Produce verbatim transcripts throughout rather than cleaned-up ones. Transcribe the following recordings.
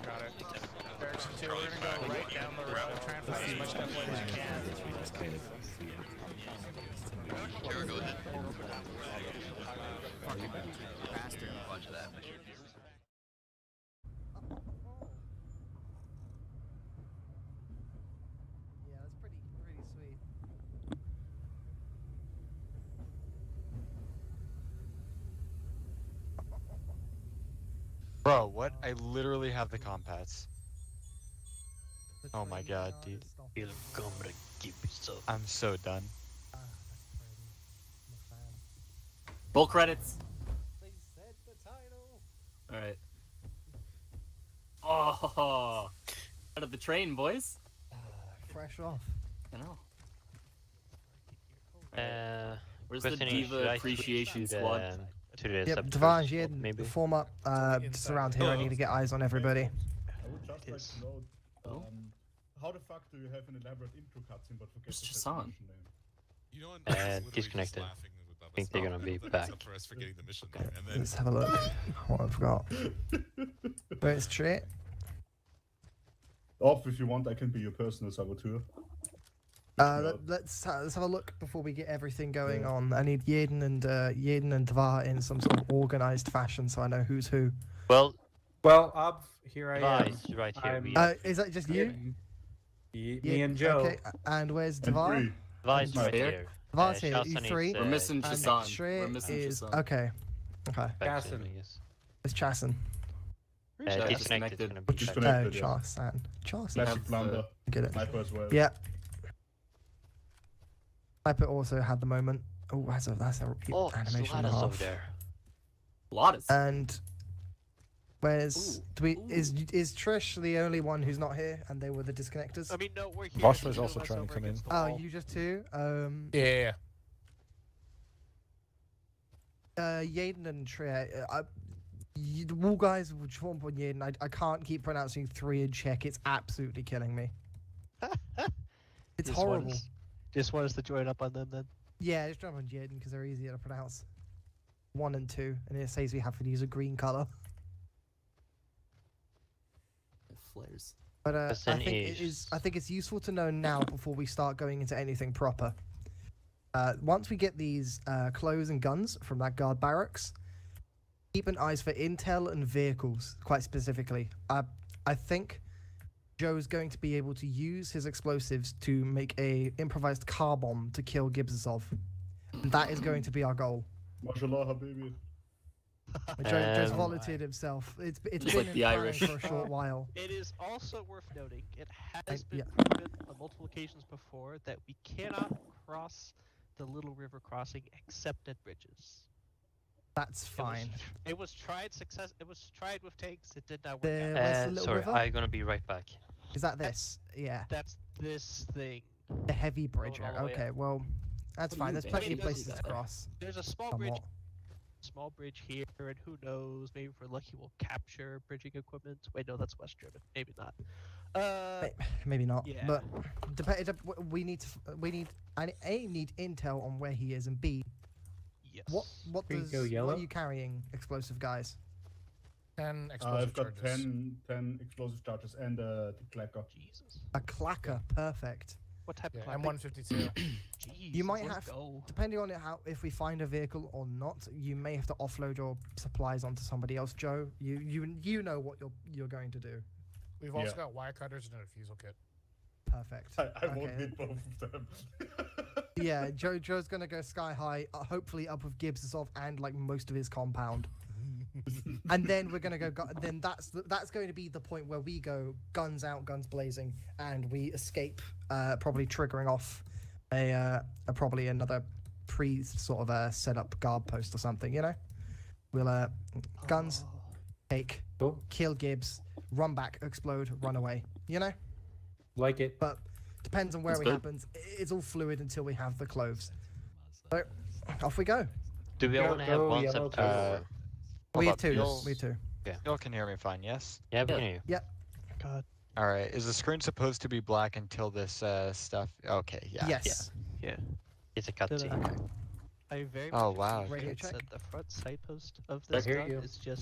Got it. Direction two, we're gonna go right down the road, try and find as much deploy as you can. Sure, go ahead. Fucking bastard. Watch that. Yeah, that's pretty, pretty sweet. Bro, what? I literally have the compats. Oh my god, dude. I'm so done. Ah, that's pretty. I'm a fan. Roll credits. They said the title. Alright. Oh, out of the train, boys. Uh, fresh off. I know. Uh, Where's the question is, Diva should I Appreciation switch to Squad? the, to the Yep, sub Devon, first, you maybe. form up. Uh, just around here. I need to get eyes on everybody. I would just like to know, Oh. um, how the fuck do you have an elaborate intro cutscene but forget It's the just on. destination name? You know, Uh, I'm literally just disconnected. laughing with Bubbus. Think they're gonna be Except back. for us forgetting the mission, Okay, and then let's have a look. What I've got. Where's Trait? Off, if you want, I can be your personal saboteur. Uh, let, let's ha let's have a look before we get everything going Yeah. on. I need Yaden and uh, Yaden and Dvar in some sort of organized fashion, so I know who's who. Well, Well, up here I am. Vi's right here. I'm- We Uh, is that just you? Me, Yeah, me and Joe. Okay, a- and where's And Dvar? three. Vi's Right right here. here. Dvar's Uh, here. You Shasan is, three. uh, We're missing And Shasan. We're Trait missing is Shasan. okay. Okay. back Shasan. soon, I guess. It's Chasen. Uh, Shasan disconnected. disconnected. Gonna be back. Oh, Disconnected, yeah. Chasen. Chasen. Classic have, blunder. uh, Get it. Sniper as well. Yeah. Sniper also had the moment. Oh, that's a that's a Oh, animation and a Solana's over half. there. Lotus. And where's Ooh, do we ooh. is is Trish the only one who's not here and they were the disconnectors? I mean, no, we're here. Vosh was Two also of us trying to over come in. against the Oh, wall. you just two? Um Yeah. uh Yaden and Trish. Uh, I, you, the wall guys would jump on Yaden. I I can't keep pronouncing three in Czech. It's absolutely killing me. It's Just horrible. wants- Just wants to join up on them then. Yeah, just jump on Yaden because they're easier to pronounce. One and two, and it says we have to use a green color. Flares. But uh, I Question think it is. is- I think it's useful to know now before we start going into anything proper. Uh, once we get these uh, clothes and guns from that guard barracks, keep an eyes for intel and vehicles. Quite specifically, uh, I think Joe's going to be able to use his explosives to make a improvised car bomb to kill Gibbsov. And that is going to be our goal. Mashallah, Habibi. Joe, Joe's Um, volunteered himself. It's it's Just been like in the planning Irish. for a short while. It is also worth noting, it has I- been yeah. proven on multiple occasions before that we cannot cross the little river crossing except at bridges. That's It was- fine. It was tried success. It was tried with tanks. It did not work There- out. Where's the Uh, little sorry, river? I'm gonna be right back. Is that this? Yeah. That's this thing. The heavy bridge. Going all area. the way Okay, well, that's What do fine. you There's think? plenty I of mean, places there's- to cross. There's a small bridge, Somewhat. small bridge here, and who knows? Maybe if we're lucky, we'll capture bridging equipment. Wait, no, that's West German. Maybe not. Uh, May- Maybe not. yeah. But dep- it dep- w- we need to. f- We need. I A need intel on where he is, and B yes. what what Here you does go, what yellow. are you carrying, explosive guys? Ten Uh, explosive I've got charges. ten, ten explosive charges and uh, the clacker. Jesus. A clacker, perfect. What type Yeah, of M clapping? one fifty-two. Jeez, You might let's have- go. Depending on how if we find a vehicle or not, you may have to offload your supplies onto somebody else. Joe, you you you know what you're you're going to do. We've also Yeah. got wire cutters and a defusal kit. Perfect. I, I won't Okay. need both of them. Yeah, Joe Joe's gonna go sky high, uh, hopefully up with Gibbsov and like most of his compound. And then we're gonna go. Gu- then that's the, that's going to be the point where we go guns out, guns blazing, and we escape. Uh, probably triggering off a, uh, a probably another pre sort of uh, set up guard post or something. You know, we'll uh guns, take, Cool. kill Gibbs, run back, explode, run away. You know, Like it. but depends on where That's it good. happens. I- It's all fluid until we have the clothes. So off we go. Do we Go- only have go one yellow sub? to- Uh, We hold have up, two. y'all- We have two. Y'all can hear me fine, yes? Yeah, we Yeah. can hear you. God. All right. Is the screen supposed to be black until this uh, stuff? Okay. Yeah. Yes. Yeah. It's a cutscene. Okay. I very Oh, much wow. appreciate Radio check. that the front sight post of I this hear gun you. is just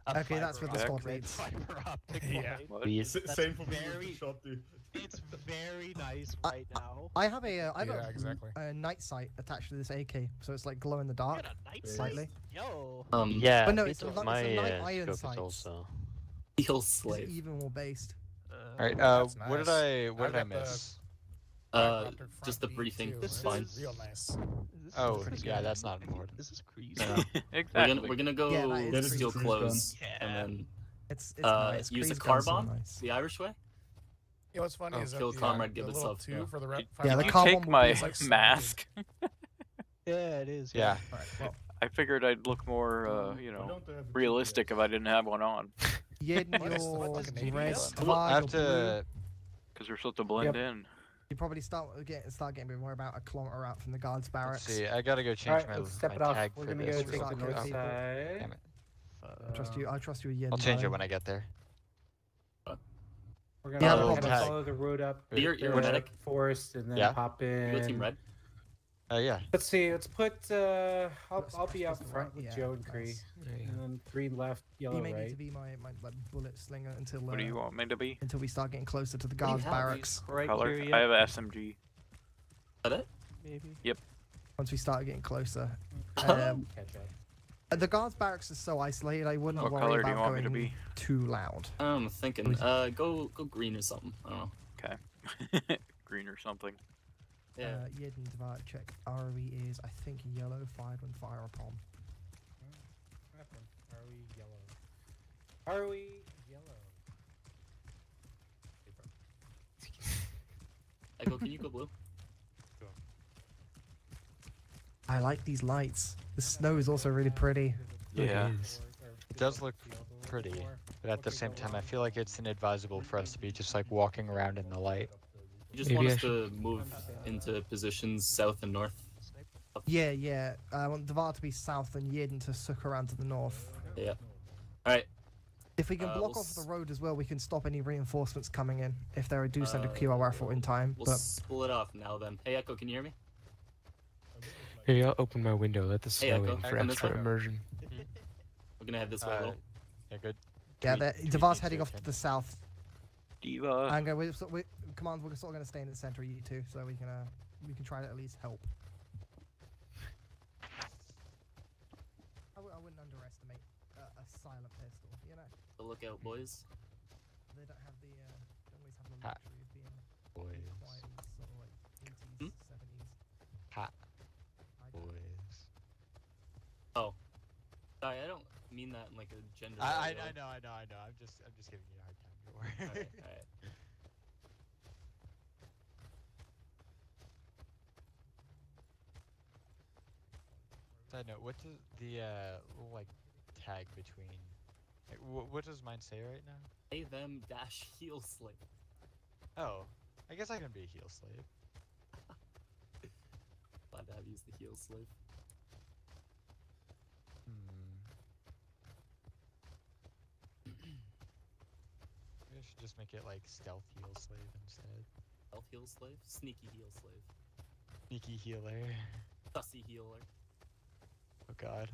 A Okay, that's where the fiber squad optic- leads. Fiber optic Yeah. line. What? We- S- That's Same for me very- with the shot, dude. It's very nice I- right now. I have a, uh, I have Yeah, a, exactly. a night sight attached to this A K, so it's like glow in the You dark. got a night Slightly. sight? Yo. Um, Yeah, But no, me it's a too. li- it's a my light uh, iron scope is sights. also. Heel It's slave. even more based. All right. Uh, Uh, that's what did nice. I what I've did I got the- miss? Uh, Helicopter front just the beam, briefing. too. It's This fine. is- Real nice. this Oh, is pretty yeah, good. that's not important. This is crazy. No. Exactly. We're gonna we're gonna go Yeah, that is get pretty steel cruise close gun. and then It's, it's uh, nice. use a Kree's car gun's so bomb nice. the Irish way. You know what's funny Oh, is that kill the, Comrade uh, Gibbs the little up, two yeah. for the rep. Yeah, the Did you car take bomb my is like so mask? Yeah, it is. Yeah. Alright, well, I figured I'd look more, uh, you Why know, don't they have a realistic G P S? if I didn't have one on. Yin, What is- your what does G P red, S? Tavad, I have your blue. to. Because we're supposed to blend Yep. in. You probably start get start getting a bit more about a kilometer out from the guards Let's barracks. see. I gotta go change Alright, my, let's step my it off. tag We're for gonna this. go for take the soccer north people. side. Damn it. I trust you. I trust you, Yin. I'll change it darling. when I get there. We're Yeah, gonna no kind of problem. follow the road up. You're- the you're road medic? forest and then Yeah. pop You in. go team red. Uh, yeah. Let's see. Let's put. Uh, I'll, Let's I'll be press out the front right- with yeah, Joe and Cree, nice. and then green left, yellow You may need right. to be my, my like, bullet slinger until uh, What do you want me to be? until we start getting closer to the do you guards have? barracks. Color? I have a S M G. Is that it? Maybe. Once we start getting closer, Oh. um, Catch up. uh, the guards barracks is so isolated. I wouldn't What worry color do you about want me going to be? too loud. I'm thinking. Uh, go go green or something. I don't know. Green or something. Yeah. Uh, Yin and Tavad check. R O E is I think yellow. Fired when fire upon. What happened? Are we yellow? Are we yellow? Echo, can you go blue? I like these lights. The snow is also really pretty. Yeah. It does look pretty, but at the same time, I feel like it's inadvisable for us to be just like walking around in the light. You just Maybe want I us to move into positions south and north. Yeah, yeah. I want Tavad to be south and Yin to suck around to the north. Yeah. All right. If we can Uh, block we'll off the s- road as well, we can stop any reinforcements coming in if they do send a Uh, Q R F in time. We'll But split off now then. Hey Echo, can you hear me? Here, I'll open my window. Let the Hey, snow Echo, in for come this extra way. immersion. We're gonna head this way a Uh, little. yeah, good. yeah, we- the- do we Tavad's need heading to off to attend? the south. Diva. I'm going. We're, so- we command. We're sort of going to stay in the center of you two, so we can uh, we can try to at least help. I w- I wouldn't underestimate uh, a silent pistol. You know, So look out, boys. they don't have the uh, don't always have the Ha. luxury of being Boys. really quiet in sort of like eighties, Hmm? seventies. Ha. I don't- Boys. Sorry, I don't mean that in like a gender. I, I, way. I know, I know, I know. I'm just, I'm just giving you a hard time. Don't worry. Alright, alright. Side note, what does the uh little, like tag between? Like, wh- what does mine say right now? Hey them dash heel slave. Oh, I guess I can be a heel slave. Glad to have used the heel slave. Hmm. Maybe I should just make it like stealth heel slave instead. Elf heel slave? Sneaky heel slave. Sneaky healer. Sussy healer. Oh god.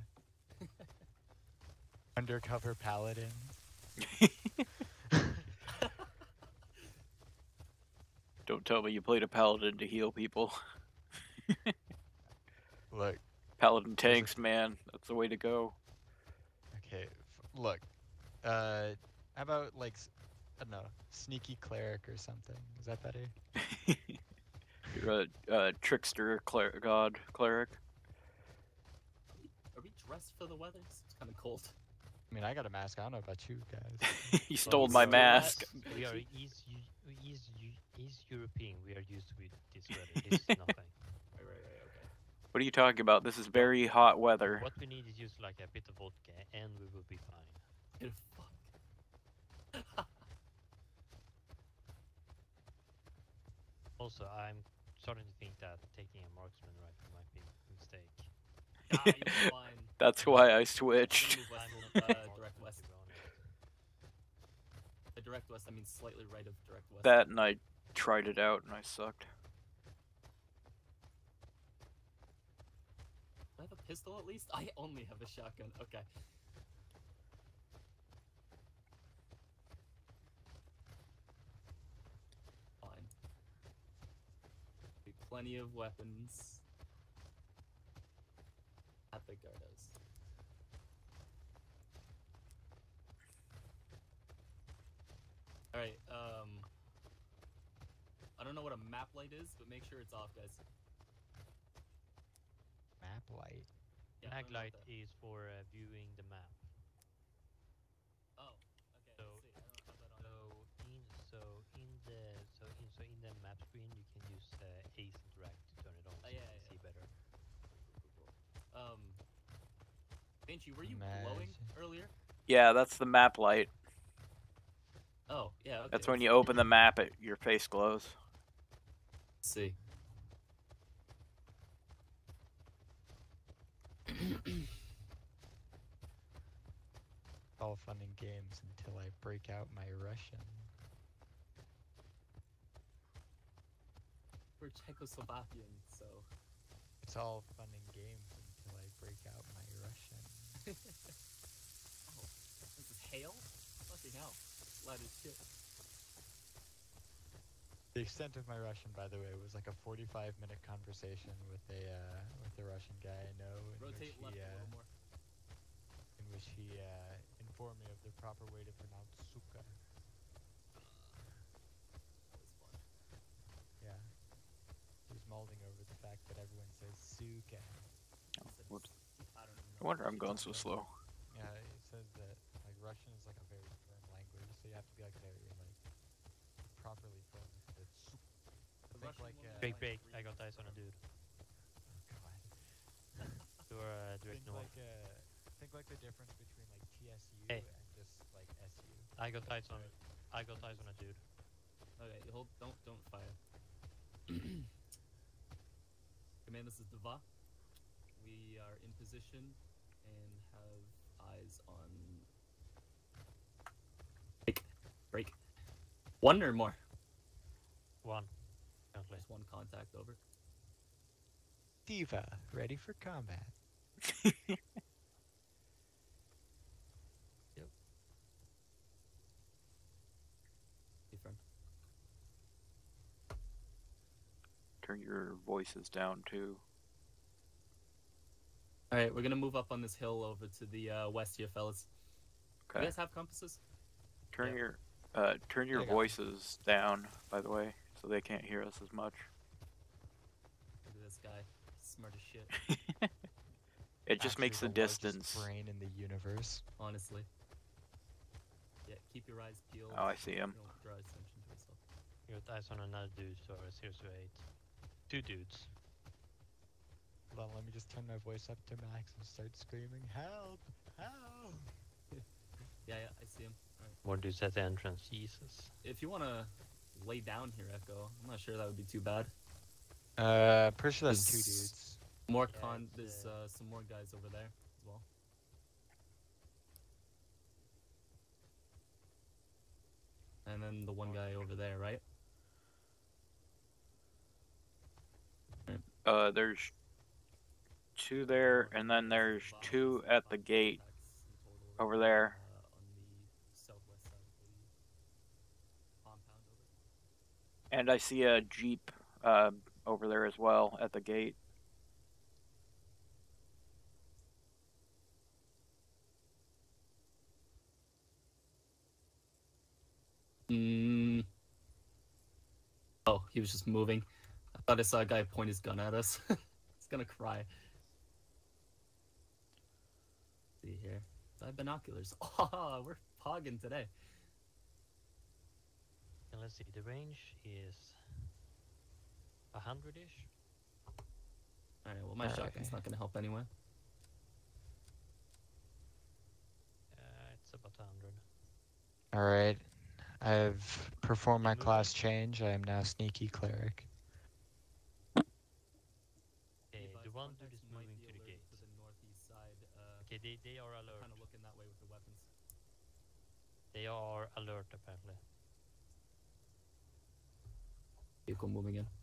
Undercover paladin. Don't tell me you played a paladin to heal people. Look. Paladin tanks, man. That's the way to go. Okay. F- look. Uh, how about like, s- I don't know, sneaky cleric or something? Is that better? You're a, a trickster cler- god cleric. Are we, are we dressed for the weather? It's kind of cold. I mean, I got a mask. I don't know about you guys. He stole Well, my so mask. We are East, Eu- East, Eu- East European. We are used with this weather. It's nothing. Right, right, right, okay. What are you talking about? This is very hot weather. What we need is just like a bit of vodka, and we will be fine. Get a fuck. Also, I'm starting to think that taking a marksman rifle might be a mistake. Ah, you're fine. That's why I I'm switched. gonna move I'm west, not uh, direct west. to be honest. The direct west, I mean slightly right of direct west. That and I tried it out and I sucked. Do I have a pistol at least? I only have a shotgun. Okay. plenty of weapons at the guardos. All right. Um, I don't know what a map light is, but make sure it's off, guys. Map light. Yeah, Mag learn about light that. is for uh, viewing the map. Oh, okay. So, let's see. I don't have that on. so in so in the so in so in the map screen you can use uh, Ace Interact to turn it on Oh, so yeah, you can yeah. see better. Cool, cool. Um, Banshee, were you glowing Imagine. earlier? Yeah, that's the map light. Oh, yeah. Okay. That's when let's you see. open the map, it, your face glows. Let's see. All fun and games until I break out my Russian. We're Czechoslovakian, so. It's all fun and games until I break out my Russian. Oh, this is hail? Fucking hell. Loud as shit. The extent of my Russian, by the way, was like a forty-five minute conversation with a uh, with a Russian guy I know, in Rotate which left he a uh, little more. in which he uh, informed me of the proper way to pronounce suka. That was fun. Yeah, he was molding over the fact that everyone says suka. Oh, Said whoops. I don't even I know. wonder what I'm you're going so talking slow. Yeah, he says that like Russian is like a very firm language, so you have to be like very like properly firm. With the suka. The Think Russian like, woman uh, is Break, like break, three I got meters eyes on a from dude. Oh god. To our uh, direct Think north. like uh, think like the difference between like T S U Hey. and just like S U. I got eyes on I got eyes on a dude. Okay, you hold. Don't don't fire. Command, this is Deva. We are in position and have eyes on. Break. Break. One or more. One. Currently. Just one contact over. Diva, ready for combat. Hey, friend. Turn your voices down too. All right, we're gonna move up on this hill over to the uh, west here, fellas. You Okay. guys have compasses? Turn Yeah. your uh turn your I got one. voices down, by the way, so they can't hear us as much. Look at this guy, smart as shit. It just Actually makes the, the largest distance. brain in the universe. Honestly. Yeah, keep your eyes peeled. Oh, I see him. Don't draw attention to yourself. You got eyes on another dude to our zero zero eight. Two dudes. Hold on, let me just turn my voice up to max and start screaming, help! Help! Yeah, yeah, I see him. All right. One dude's at the entrance. Jesus. If you wanna lay down here, Echo, I'm not sure that would be too bad. Uh, pretty sure that's two This- dudes. More Yeah, con. it's, There's uh, uh, some more guys over there as well. And then the one guy over there, right? Uh there's two there, and then there's two at the gate over there. Uh, on the southwest side of the compound over. And I see a Jeep uh, over there as well at the gate. Mm. Oh, he was just moving. I thought I saw a guy point his gun at us. He's gonna cry. See here. I have binoculars. Oh, we're pogging today. And let's see, the range is a hundred ish. Alright, well my shotgun's not gonna help anyway. Uh, it's about a hundred. Alright, I've performed my moving? class change. I am now sneaky cleric. Okay, Advise the one dude contacts is might moving be to the alert gate. to the northeast side. Uh, Okay, they, they are alert. kind of looking that way with the weapons. They are alert apparently. Vehicle moving in.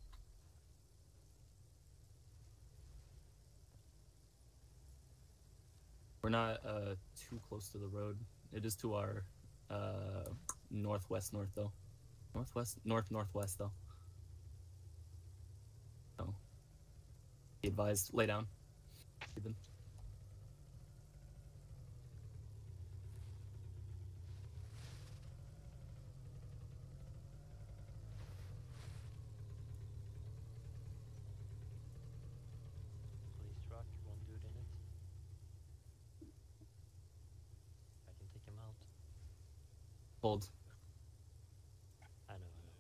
We're not uh, too close to the road. It is to our uh, northwest north though. Northwest north northwest though. Oh. Be advised, lay down. Even. Police truck, one dude in it. I can take him out. Hold. I know, I know.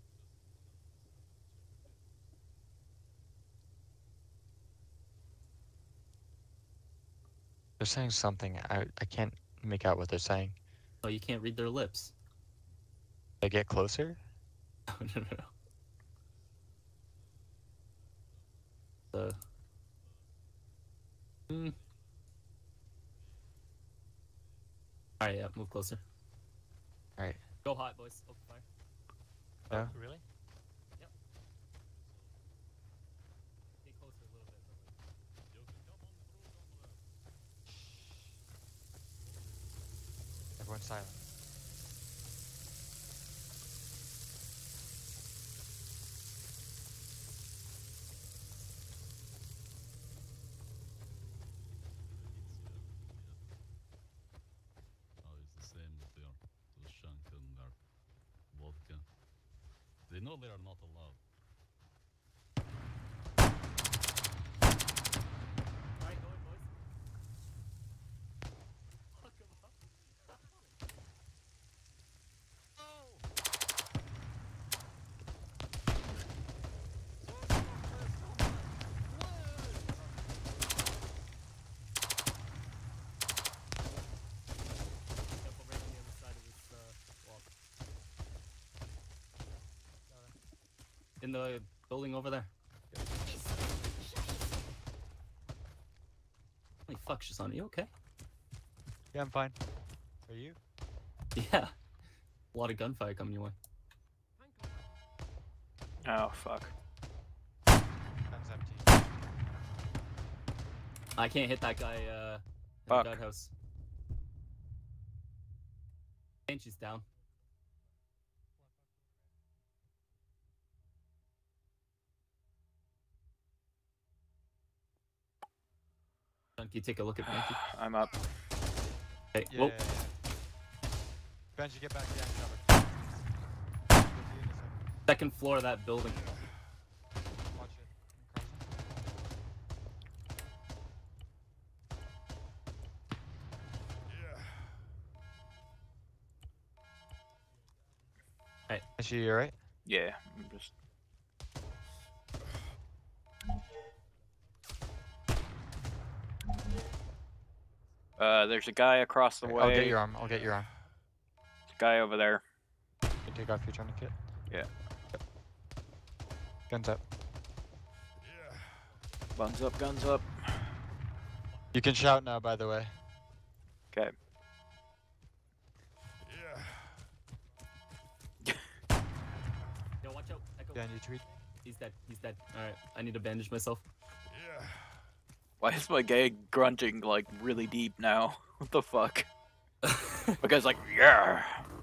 They're saying something. I I can't make out what they're saying. Oh, you can't read their lips. They get closer. No, no, no, no. So. Hmm. Alright, yeah, move closer. Alright. Go hot, boys. Open fire. Yeah. Oh, really? Yep. Get closer a little bit. Everyone silent. Oh, it's the same that they are. Those Shank and their vodka. They know they are not allowed. Alright, go in, boys. Fuck 'em up. Careful right on the other side of this uh, wall. In the building over there. Holy fuck, Shazan, are you okay? Yeah, I'm fine. Are you? Yeah. A lot of gunfire coming your way. Oh, fuck. Gun's empty. I can't hit that guy uh, in Fuck. the guardhouse. Banshee's down. Can you take a look at Banshee? I'm up. Hey, Yeah. whoa. yeah, yeah. Benji, get back behind cover. We'll see you in a second. Second floor of that building. Watch it. Hey. Benji, you alright? Yeah, I'm just. Uh, there's a guy across the way. I'll get your arm. I'll get your arm. There's a guy over there. You can take off your tourniquet. Yeah. Yep. Guns up. Guns up, guns up. You can shout now, by the way. Okay. Yo, watch out. Echo. Behind you, tweet. He's dead. He's dead. Alright, I need to bandage myself. Why is my guy grunting like really deep now? What the fuck? My guy's like, yeah.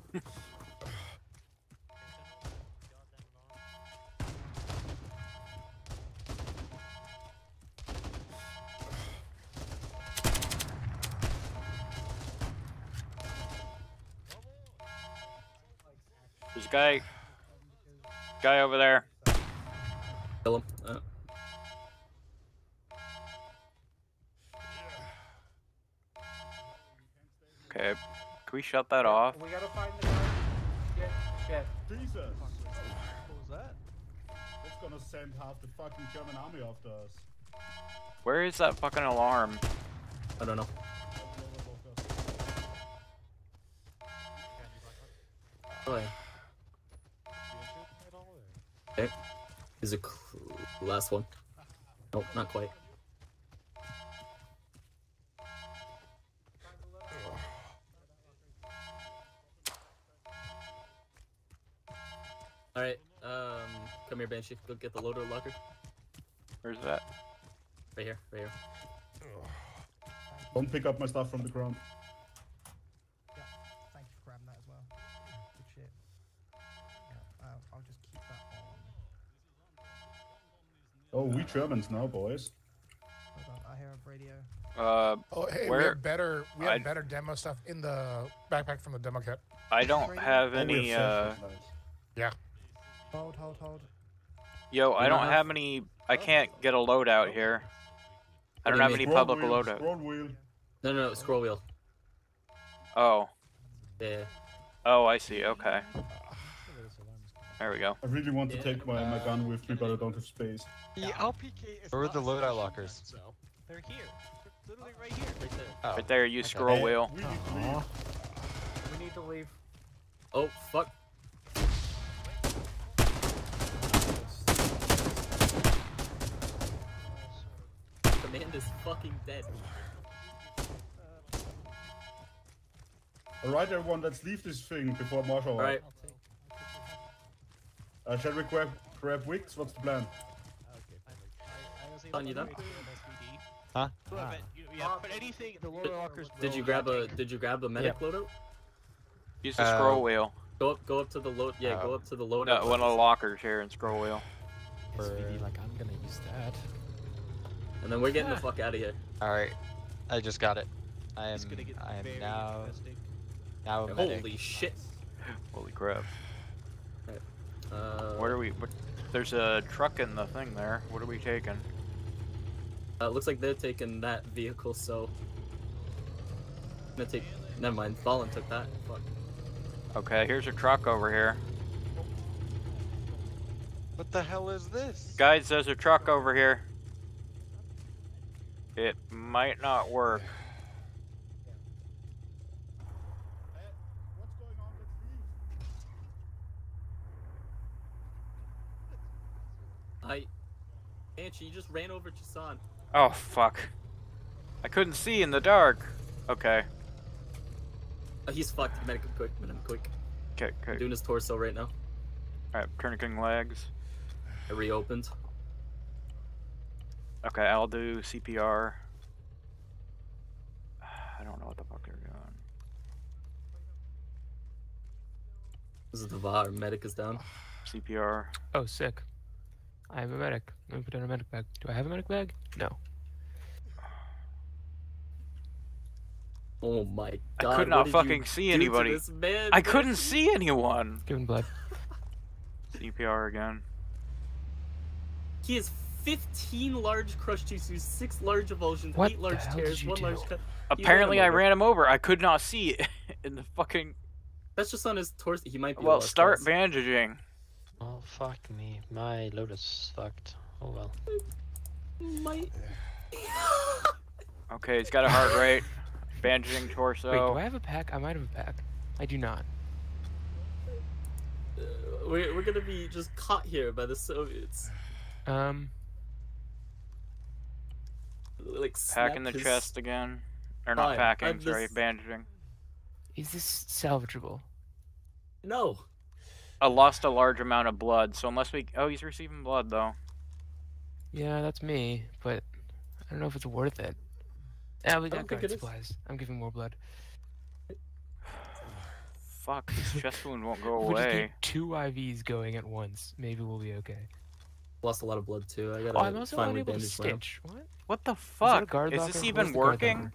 There's a guy, guy over there. Kill him. Uh, Okay, can we shut that off? We gotta find the guy. Shit, shit. Jesus! What was that? That's gonna send half the fucking German army after us. Where is that fucking alarm? I don't know. Oh, yeah. Okay. Is it last one? Nope, not quite. Alright, um, come here, Banshee. Go get the loader locker. Where's that? Right here, right here. Don't pick up my stuff from the ground. Yeah, thank you for grabbing that as well. Good shit. Yeah, uh, I'll just keep that on. Oh, we Germans now, boys. Hold on, I hear a radio. Uh, Oh, hey, we where? have better, we have I- better demo stuff in the backpack from the demo kit. I don't have Oh, we any. have Uh, sessions, nice. Yeah. Hold, hold, hold. yo, I You don't don't have have- any. I can't get a loadout here. I What don't do you have mean? any Scroll public wheel, loadout. Scroll wheel. No, no, no, scroll wheel. Oh, Yeah. oh, I see. Okay, there we go. I really want to Yeah. take my, my gun with me, but I don't have space. The L P K is Where are not the a loadout special lockers? gun, so- They're here. They're literally right here. Right there. Oh. Right there, use scroll Hey, wheel. we need to leave. We need to leave. Oh, fuck. Command is fucking dead. Alright, everyone, let's leave this thing before martial law. Alright. Uh, shall we grab, grab wigs? What's the plan? Son, you done? Huh? Yeah, but anything, the loadout lockers. Did you grab a Did you grab the medic loadout? Use the Uh, scroll wheel. Go up, go up to the load. Yeah, go Oh. up to the loadout. No, one of the lockers here and scroll wheel. S V D, like I'm gonna use that. And then we're getting the fuck out of here. Alright, I just got it. I am, It's gonna get I am very now, interesting. now a medic. Holy shit. Holy crap! Uh, What are we? What, there's a truck in the thing there. What are we taking? Uh, looks like they're taking that vehicle, so. I'm gonna take. Never mind. Fallen took that. Fuck. Okay, here's a truck over here. What the hell is this? Guys, there's a truck over here. It might not work. What's going on? Let's leave. I. Banshee, you just ran over Jason. Oh fuck! I couldn't see in the dark. Okay. Oh, he's fucked. Medic him quick. Medic him quick. Okay. Okay. Doing his torso right now. All right. Tourniqueting legs. It reopened. Okay, I'll do C P R. I don't know what the fuck they're doing. This is the V A R. Medic is down. C P R. Oh, sick. I have a medic. Let me put down a medic bag. Do I have a medic bag? No. Oh my I god. could what not did fucking you see do to anybody. this man, I man? couldn't see anyone. Giving blood. C P R again. He has fifteen large crushed tissues, six large evulsions, What eight the large hell did tears, you one do? large cut. You Apparently, ran I him over. ran him over. I could not see it in the fucking. That's just on his torso. He might be. Well, lost start cause. bandaging. Oh fuck me, my load is fucked. Oh well. Might. Okay, he's got a heart rate. Bandaging torso. Wait, do I have a pack? I might have a pack. I do not. Uh, we're we're gonna be just caught here by the Soviets. Um. Like Pack in snap the his- chest again. Or not Fine, packing, I'm sorry, just- bandaging. Is this salvageable? No. I lost a large amount of blood, so unless we. Oh, he's receiving blood though. Yeah, that's me, but I don't know if it's worth it. Yeah, we I got don't think guard it is. supplies. I'm giving more blood. Fuck, this chest wound won't go If we just away. keep two I Vs going at once, maybe we'll be okay. Lost a lot of blood too. I gotta Oh, I'm also finally unable to bandage my arm. stitch. What? What the Is that a fuck? guard Is locker? this Where's even the guard working? locker?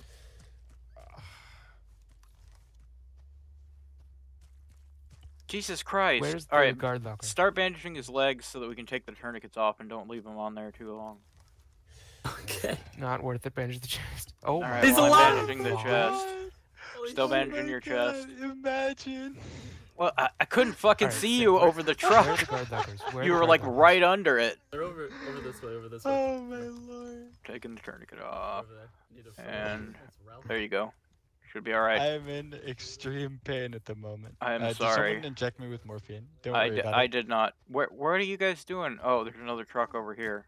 Jesus Christ. Where's the Alright, guard locker? start bandaging his legs so that we can take the tourniquets off and don't leave them on there too long. Okay. Not worth it. Bandage the chest. Oh my Alright, He's well, I'm alive! bandaging the God. chest. Holy Still shit. bandaging your chest. Imagine. Well, I, I couldn't fucking Alright, see sick. you Where- over the Where are truck. the guard lockers? Where are You the were guard like lockers? right under it. They're over over this way. Over this way. Oh my lord. Taking the tourniquet off. Over there. Need a And That's Ralph. there you go. Should be alright. I am in extreme pain at the moment. I am uh, Did sorry. someone inject me with morphine? Don't I, worry d about I it. did not. Where, what are you guys doing? Oh, there's another truck over here.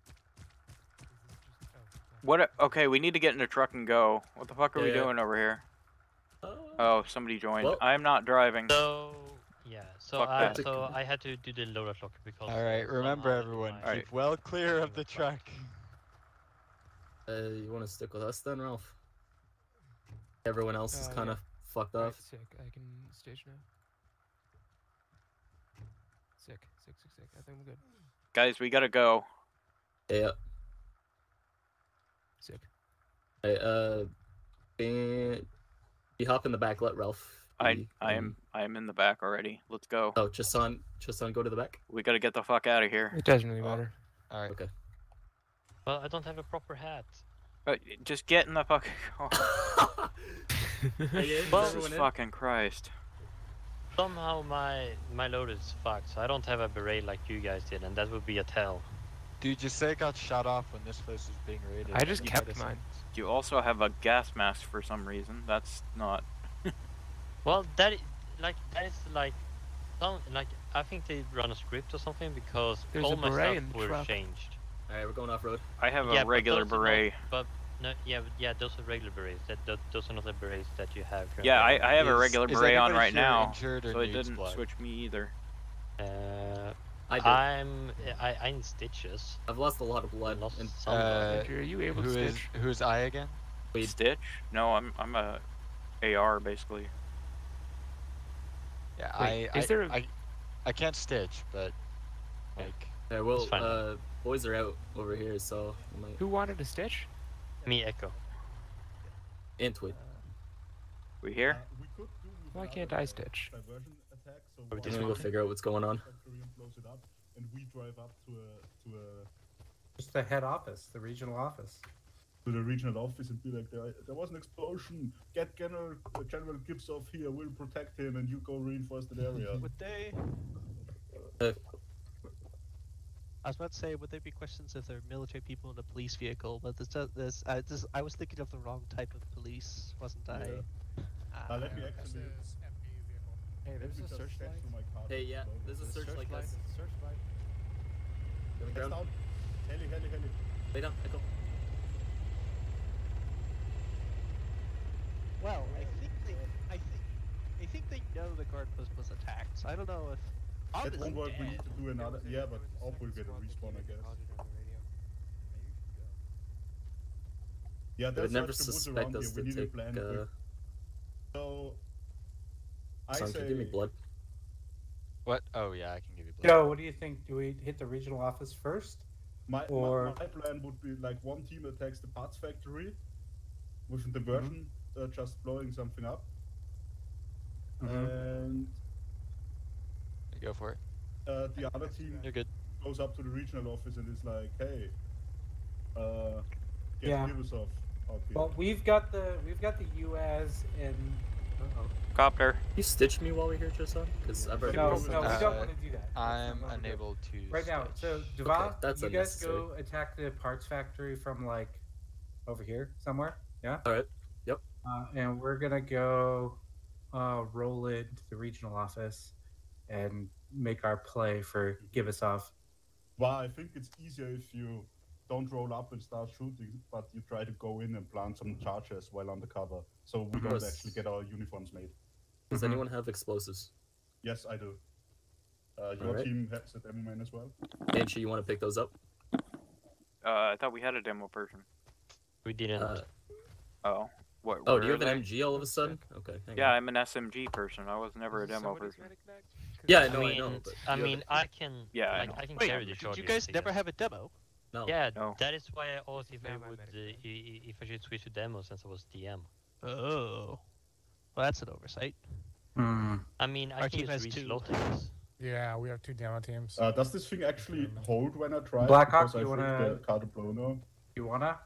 What? A, okay, we need to get in the truck and go. What the fuck are we Yeah, yeah. doing over here? Uh, Oh, somebody joined. Well- I am not driving. So yeah, so Fuck I that. so I had to do the loadout locker because. All right, remember somehow everyone, my- keep Alright. well clear of the truck. uh, you want to stick with us then, Ralph? Everyone else is Uh, kind of fucked Alright, off. sick. I can stage now. Sick, sick, sick, sick. I think I'm good. Guys, we gotta go. Yeah. Sick. Hey, uh, and you hop in the back. Let Ralph. I be, I um, am I am in the back already. Let's go. Oh, Chasan, Chasan, go to the back. We gotta get the fuck out of here. It doesn't really matter. All right. Okay. Well, I don't have a proper hat. But just get in the fucking car. Well, Jesus fucking Christ. Somehow my my load is fucked, so I don't have a beret like you guys did, and that would be a tell. Dude, just say it got shut off when this place was being raided. I just Any kept medicines? mine. You also have a gas mask for some reason. That's not. Well, that is, like that is like, some like I think they run a script or something because There's all a my beret stuff in the were truck. changed. All right, we're going off road. I have a Yeah, but regular those are not- beret. But no, yeah, but yeah, those are regular berets. That, that those are not the berets that you have. currently. Yeah, I, I have a Is- regular is beret on anybody right here now, injured or so it needs didn't blood? switch me either. Uh, I do. I'm I I'm in stitches. I've lost a lot of blood. Lost And some blood. Uh, Andrew, are you able who to is stitch? who's I again? Wait. Stitch? No, I'm I'm a A R basically. Yeah, Wait, I is I, there a- I I can't stitch, but like Yeah, well, It's fine. uh, boys are out over here, so we might. Who wanted to stitch? Me Echo. And Tweet. We here? Uh, we could do with Why another, can't I uh, stitch? Diversion attack, so we one I'm gonna go figure out what's going on. factory and blows it up, and we drive up to a to a Just the head office, the regional office. to the regional office and be like, there, there was an explosion. Get General uh, General Gibbs off here. We'll protect him, and you go reinforce the area. Would they? Uh, I was about to say, would there be questions if there are military people in a police vehicle? But this, does- this, uh, this, I was thinking of the wrong type of police, wasn't I? Yeah. Ah, Uh, let me This actually. is M P vehicle. let Hey, me there's a just sketch searchlight. through my card Hey, yeah, logo. there's a There's a searchlight, guys. There's a searchlight. Get on the Heads ground. down. Heli, heli, heli. Lay down, Echo. Well, I think they, I think, I think they know the guard post was attacked. So I don't know if. That Obviously, won't work. We dead. need to do another. Yeah, but Op will get a respawn, I guess. Yeah, They would there's never such the woods suspect around us here. to We need to take. plan Uh, quick. So, I Son, say. can you give me blood? what? Oh yeah, I can give you blood. Joe, what do you think? Do we hit the regional office first? My, Or- my, my plan would be like one team attacks the parts factory with a diversion, uh, just blowing something up, and Go for it. uh, the other team You're good. goes up to the regional office and is like, "Hey, uh, get Yeah. Gibbs off out here." Well, we've got the we've got the U S and Uh-oh. Copter. Can you stitch me while we're here, Chasan? Because I've already no, broken no, we this. don't Uh, want to do that. That's not I'm what we're doing. unable to. Right now, stitch. so Deva, that's you guys unnecessary. go attack the parts factory from like over here somewhere. Yeah. All right. Yep. Uh, and we're gonna go uh, roll it to the regional office and make our play for give us off. Well, I think it's easier if you don't roll up and start shooting, but you try to go in and plant some charges while undercover, so we don't course. actually get our uniforms made. Does Mhm. anyone have explosives? Yes, I do. Uh, your Alright. team has a demo man as well. Banshee, you want to pick those up? Uh, I thought we had a demo person. We didn't. Uh, Oh. What? oh, where do you are have an they? M G all of a sudden? Okay. hang Yeah, on. I'm an S M G person. I was never a demo person. Yeah, I I know, mean, I know. But I do you have mean, it? I can. Yeah, I like, know. I, can Wait, carry the did charges. you guys never together. have a demo? No. Yeah, No. that is why I asked if I Now my would, uh, medic. i- i- if I should switch to demo since I was D M. Oh, well, that's an oversight. Hmm. I mean, I Our can team has use two. reslotings. Yeah, we have two demo teams. Uh, does this thing actually hold when I try? Blackhawk, Because I you think wanna- the card blow now. You wanna?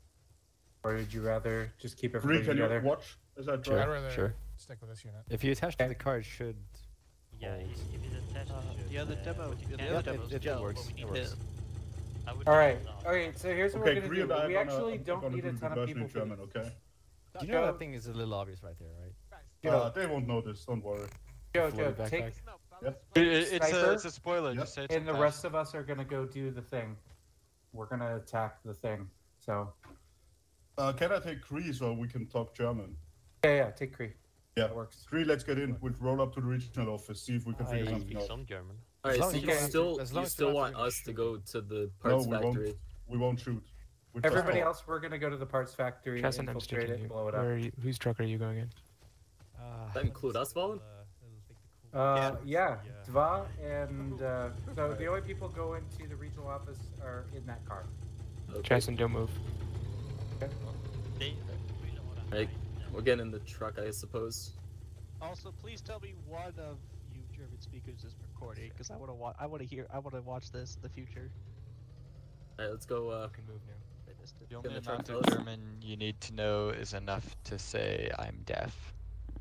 Or would you rather just keep Three, everybody can you together? watch as I I'd try? rather Sure. stick with this unit. If you attach to the card, should Yeah, if, if it's attached, Uh, it should, the other uh, demo, but you the can't other use demos it, it gel, works, but we it need works. him. I would All do right, it now. okay. So here's what Okay, we're gonna Green, do. I'm We gonna, actually I'm don't gonna need do a the ton of version people in for German, okay? you know Joe- that thing is a little obvious right there, right? Joe, Uh, they won't notice, don't worry. Joe, Floaty Joe, take backpack. Yep. It, it- it's a Sniper? it's a spoiler. Yep. Just say it's and the attached. rest of us are gonna go do the thing. We're gonna attack the thing. So Uh, can I take Cree so we can talk German? yeah, yeah. Take Cree. Yeah. That works. Cree, let's get in. We'll roll up to the regional office, see if we can I figure I something speak out. some German. All right, long so as you you don't- still as long you as still you're not want doing us to shoot. go to the No, parts we won't. factory? We won't shoot. We'll just Everybody talk. else, we're gonna go to the parts factory, Chesson, I'm infiltrate sticking it, you. blow it Where up. are you, whose truck are you going in? Uh, That include us, Valen? uh, it'll take the Uh, yeah, Dva and uh, so the only people going to the regional office are in that car. Okay. Jason, don't move. Okay. They really wanna Right, hide, uh, we'll get in the truck, I suppose. Also, please tell me one of you German speakers is recording, because I want to watch. I want to hear. I want to watch this in the future. Alright, let's go. Uh, Can move now. I missed it. The Get only the truck amount of close. German you need to know is enough to say I'm deaf.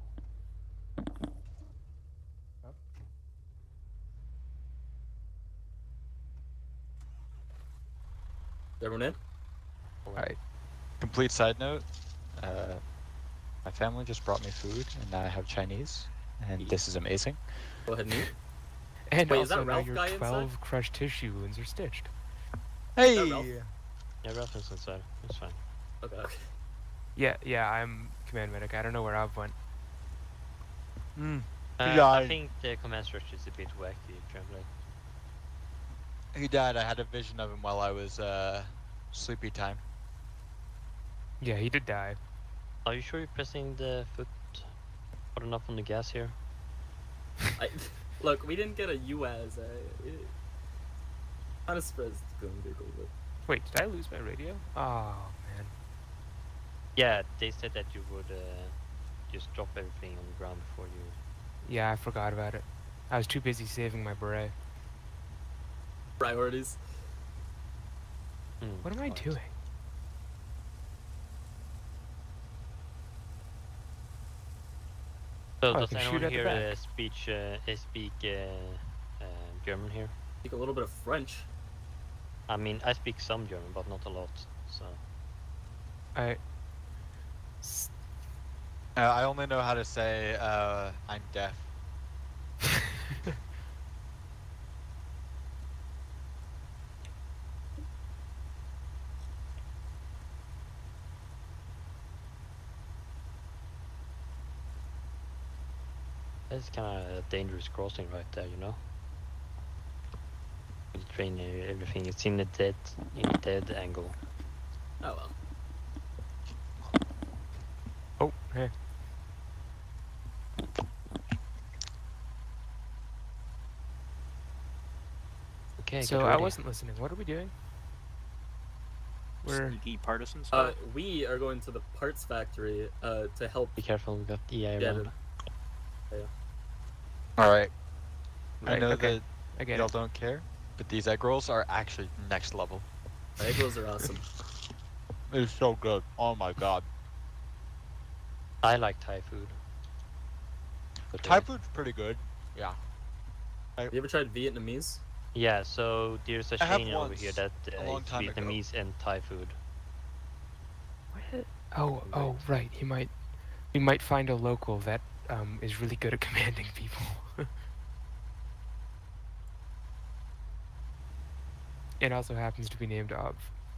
everyone in? Alright. Complete side note, uh, my family just brought me food, and now I have Chinese, and this is amazing. Go ahead and eat. And Wait, is also that now Ralph your guy inside? twelve crushed tissue wounds are stitched. Hey! Is that Ralph? Yeah, Ralph is inside. It's fine. Okay, okay. Yeah, yeah, I'm command medic. I don't know where I've went. Hmm. Uh, Yeah, I I- think the command structure is a bit wacky, Tremblay. He died. I had a vision of him while I was, uh, sleepy time. Yeah, he did die. Are you sure you're pressing the foot hard enough on the gas here? I, look, we didn't get a U S. Uh, kind of surprised it's going to be cool, but... Wait, did I lose my radio? Oh, man. Yeah, they said that you would uh, just drop everything on the ground before you... Yeah, I forgot about it. I was too busy saving my beret. Priorities. Hmm. What am I doing? So Oh, I does can shoot anyone at the here back. uh, speech, uh, uh, speak uh, uh, German here? Speak a little bit of French. I mean, I speak some German, but not a lot, so... I... Uh, I only know how to say, uh, I'm deaf. It's kind of a dangerous crossing right there, you know? The train, uh, everything, it's in a dead, in a dead angle. Oh well. Oh, hey. Okay, So get I ready. wasn't listening. What are we doing? We're... Sneaky partisans. Uh, we are going to the parts factory uh, to help. Be careful, we got E I Yeah, around. Yeah. Alright. I Right, know okay. that I get y'all it. don't care, but these egg rolls are actually next level. Egg rolls are awesome. It's so good. Oh my god. I like Thai food. But, Thai uh, food's pretty good. Yeah. You ever tried Vietnamese? Yeah, so there's a I have chain over here once, that a uh, long is time ago. Vietnamese and Thai food. What? Oh, oh, right. He might... We might find a local that um, is really good at commanding people. It also happens to be named Ob.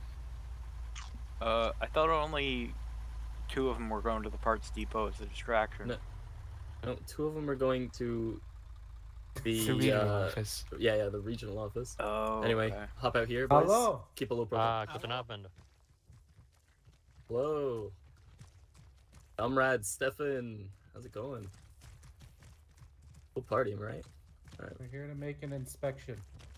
Uh, I thought only two of them were going to the parts depot as a distraction. No. No, two of them are going to the, The regional uh, office. Yeah, yeah, the regional office. Oh, Anyway, okay. hop out here, boys. Hello. Keep a low profile. Ah, guten Abend. Hello. Comrade Stefan. How's it going? Cool party, am I right? Alright. We're here to make an inspection.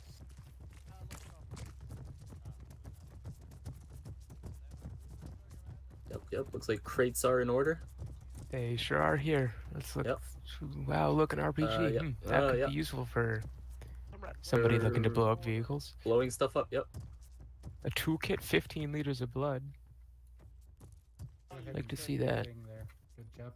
Yep, yep. Looks like crates are in order. They sure are here. Let's look. Yep. Wow, look, an R P G. Uh, yep. Hmm, that Uh, could yep. be useful for somebody looking to blow up For vehicles. Blowing stuff up, yep. A toolkit, fifteen liters of blood. Go ahead Like and to start see that. moving there. Good job.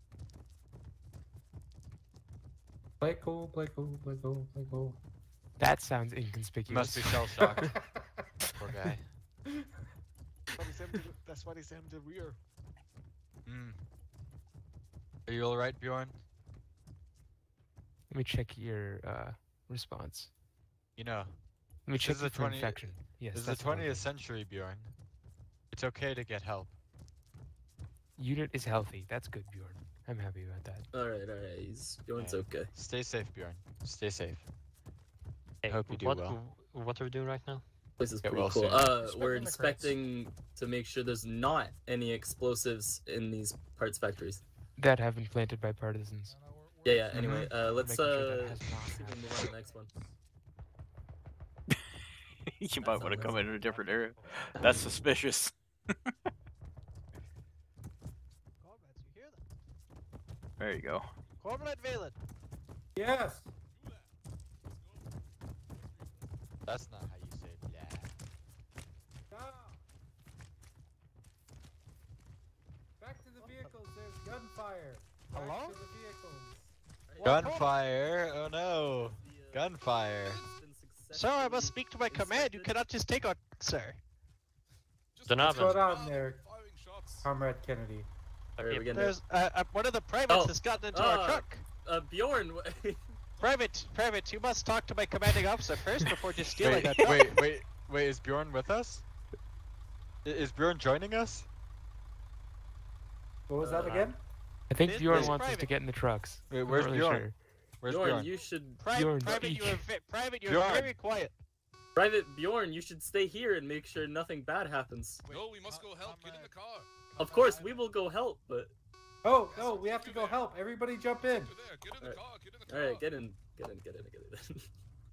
Play cool, play cool, play cool, play cool. That sounds inconspicuous. Must be shell shocked. Poor guy. That's what he's aimed to, that's what he's aimed to rear. Mm. Are you alright, Bjorn? Let me check your uh, response. You know, Let me this check is you the for twenty infection. Yes, this is the that's what I'm twentieth doing. century, Bjorn. It's okay to get help. Unit is healthy. That's good, Bjorn. I'm happy about that. Alright, alright. He's Bjorn's Yeah. okay. Stay safe, Bjorn. Stay safe. Hey, hope you do what, well. What are we doing right now? This is Get pretty well cool. soon. Uh, Inspecting we're the crates. inspecting to make sure there's not any explosives in these parts factories. That have been planted by partisans. No, no, Yeah, yeah. Anyway, uh, let's Making sure that uh, has not see if we move on to the next one. You That's might want to not come nice. in a different area. That's suspicious. Comrades, you hear them? There you go. Comrade Valen. Yes. That's not how you say blah. No. Back to the vehicles. There's gunfire. Back Hello? to the vehicles. Gunfire! Oh no! Gunfire! Sir, I must speak to my command. You cannot just take our sir. Don't What's have going on there, Comrade Kennedy? Alright, we're getting There's uh, uh, one of the privates Oh. has gotten into Uh, our truck. Uh, Bjorn. Private, private, you must talk to my commanding officer first before just stealing Wait, our truck. wait, wait, wait, is Bjorn with us? I- Is Bjorn joining us? What was that Uh, again? I think This- Bjorn this wants us to private. get in the trucks. Wait, I'm where's not really Bjorn? sure. Where's Bjorn, Bjorn? you should. Pri- Bjorn, private, you are speak. ve- private, you're Bjorn. very quiet. Private Bjorn, you should stay here and make sure nothing bad happens. No, we must go help. Get in the car. Of course, we will go help, but Oh, no, we have to go help. Everybody jump in. Get there. Get in the Alright. car. Get in the car. all right, get in, get in, get in, get in.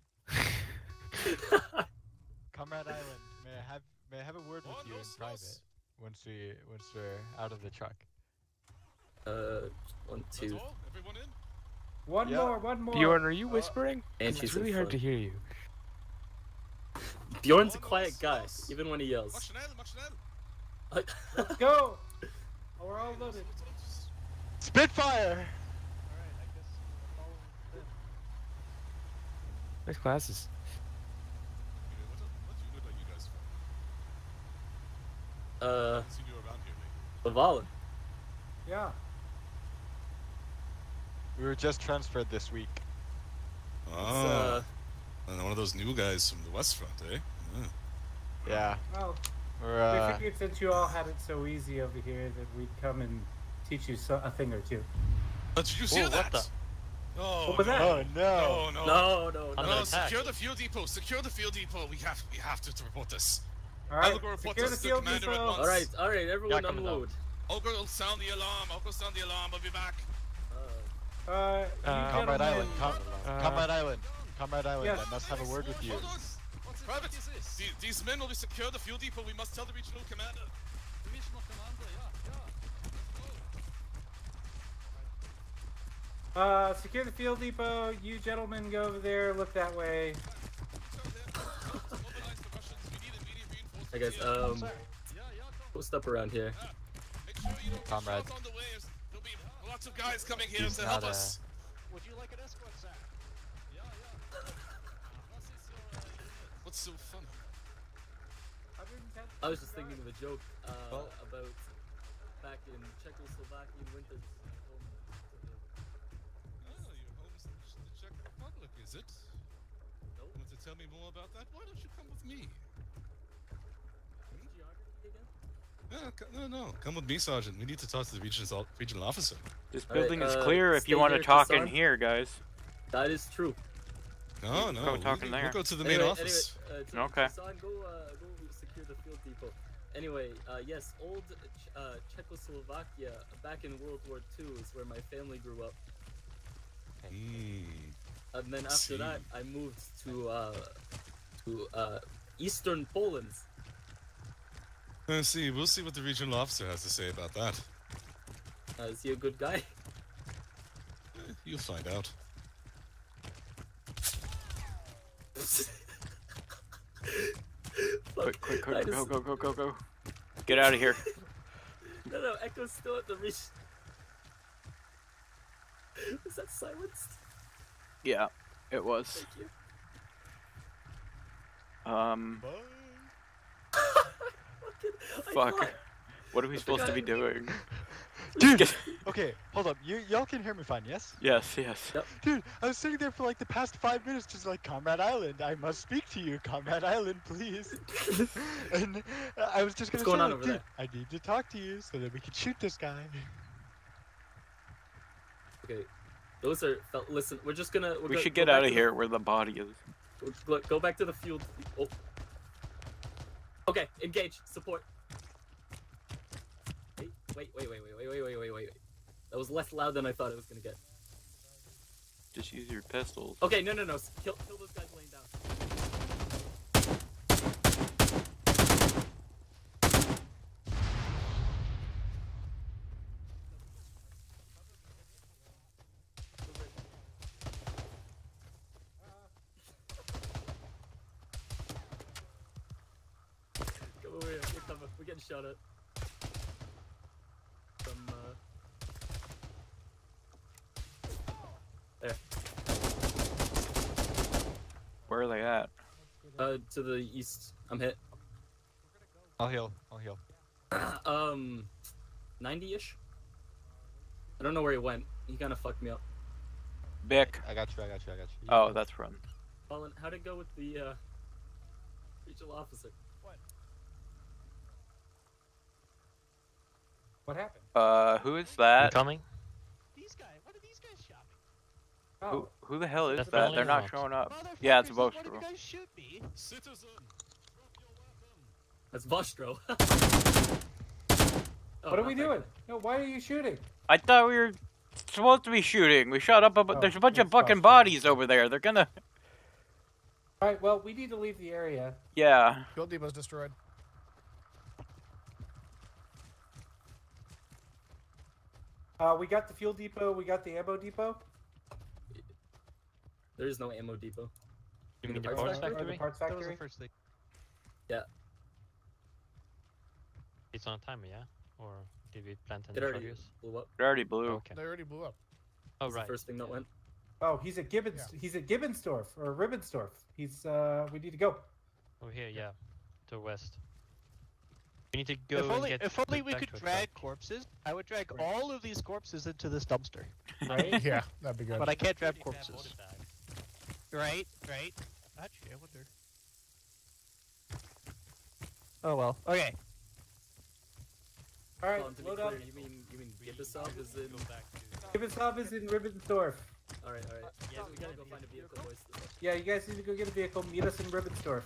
Comrade Island, may I have may I have a word with Oh, you no in sauce. private once we once we're out of the truck? uh, one, That's two. all? Everyone in? One Yeah. more, one more. Bjorn, are you whispering? And it's she's really in hard front. to hear you. Bjorn's a Oh, no, quiet it's guy, us. even when he yells. Machinelle, Machinelle. Let's go. Oh, we're all loaded. Spitfire! Alright, I guess we're following them. Nice glasses. Okay, what, what unit are you guys from? uh, I haven't seen you around here lately. Lavalin. Yeah. We were just transferred this week. It's, Ah, uh, and one of those new guys from the West Front, eh? Yeah. Yeah. Well, We're we uh figured since you all had it so easy over here that we'd come and teach you so- a thing or two. But did you see Whoa, that? what the? Oh, What was no. that? Oh no! No, no. No, no, Under No, no. attack. secure the fuel depot. Secure the fuel depot. We have, we have to, to report this. All I right, will go report secure the this to the field commander at depot. once. All right, all right, everyone Yeah, coming down. unload. I'll go sound the alarm. I'll go sound the alarm. I'll be back. Uh, Uh, you Uh, Comrade gentlemen- Island, com Uh, Comrade Island, Comrade Island, Yes. I must have a word with you. Hold on. Private, the- these men will secure the fuel depot. We must tell the regional commander. The regional commander, yeah, yeah. Uh, secure the field depot. You gentlemen go over there. Look that way. Mobilize the Russians. We need immediate reinforcements. hey guys, here. um, Yeah, yeah, come. post up around here. Make sure you don't get Comrade. shots on the way. There'll be lots of guys coming here He's to help not, uh, us. Would you like an escort, sir? Yeah, yeah. What is your uh, unit? What's so funny? I was just thinking of a joke uh, Well- about back in Czechoslovakian winters. home to the- Oh, your home's in the Czech Republic, is it? Nope. Want to tell me more about that? Why don't you come with me? Geography again? Yeah, co- no, no. Come with me, Sergeant. We need to talk to the regional, regional officer. This All right, building is uh, clear if you stay want to here, talk in disarm. here, guys. That is true. No, no. Go we- talk in we'll there. go to the main anyway, office. Anyway, uh, Okay. Hassan, go, uh, go secure the field depot. Anyway, uh, yes, old Ch- uh, Czechoslovakia back in World War Two is where my family grew up. Mm. And then after See. that, I moved to uh, to uh, Eastern Poland. Let's see. We'll see what the regional officer has to say about that. Uh, is he a good guy? Eh, You'll find out. Quick, quick, I quick, go, just- go, go, go, go. Get out of here. No, no, Echo's still at the reach. Was that silenced? Yeah, it was. Thank you. Um, I fuck. thought- What are we supposed to be doing? Dude! Okay, hold up. You y'all can hear me fine, yes? Yes, yes. Dude, I was sitting there for like the past five minutes just like, Comrade Island, I must speak to you, Comrade Island, please. And uh, I was just gonna What's going say, on like, over dude, there? I need to talk to you so that we can shoot this guy. Okay, those are. fel- Listen, we're just gonna. We're We go- should go get out back of to here where the body is. The, go, go back to the field. Oh. Okay, engage. Support. Wait, wait, wait, wait, wait, wait, wait, wait, wait, wait, wait. That was less loud than I thought it was gonna get. Just use your pistols. Okay, no, no, no. Kill, kill those guys laying down. Come over here. We're coming. We're getting shot at. From, uh... There. Where are they at? Uh, to the east. I'm hit. I'll heal. I'll heal. um, ninety-ish? I don't know where he went. He kind of fucked me up. Vic. I got you, I got you, I got you. Oh, that's run. Colin, how'd it go with the, uh, regional officer? What? What happened? Uh, who is that? Coming? These guys, what are these guys shouting? Who, who the hell is That's that? friendly They're not or showing up. Motherfuckers, Yeah, it's a what did Vostro. you guys shoot me? Citizen, That's Vostro. Oh, What are not we that doing? guy. No, why are you shooting? I thought we were supposed to be shooting. We shot up, a, Oh, there's a bunch of it's fucking Vostro. bodies over there. They're gonna... Alright, well, we need to leave the area. Yeah. Fuel depot's destroyed. Uh, we got the fuel depot, we got the ammo depot. There is no ammo depot. You mean the parts parts Or the factory? parts That was the factory? first thing. Yeah. It's on a timer, yeah? Or did we plant any It already charges? blew up. It already blew. Okay. They already blew up. Oh, That's right. the first thing that went. Oh, he's at Gibbons. He's at Gibbonsdorf or Ribbensdorf. He's uh, we need to go. Over here, yeah. To west. We need to go If and only, get if only put we back could to a drag truck. corpses, I would drag all of these corpses into this dumpster. Right? Yeah, that'd be good. But I can't drag Already have corpses. body bags. Right, right. Actually, I wonder. Oh well. Okay. All right, Colin, to be load up. clear, you mean you mean Gibbosov is in? Go back to... Gibbonsdorf is in Ribbensdorf. All right, all right. Yeah, we gotta go find a vehicle, boys. Yeah, you guys need to go get a vehicle. Meet us in Ribbensdorf.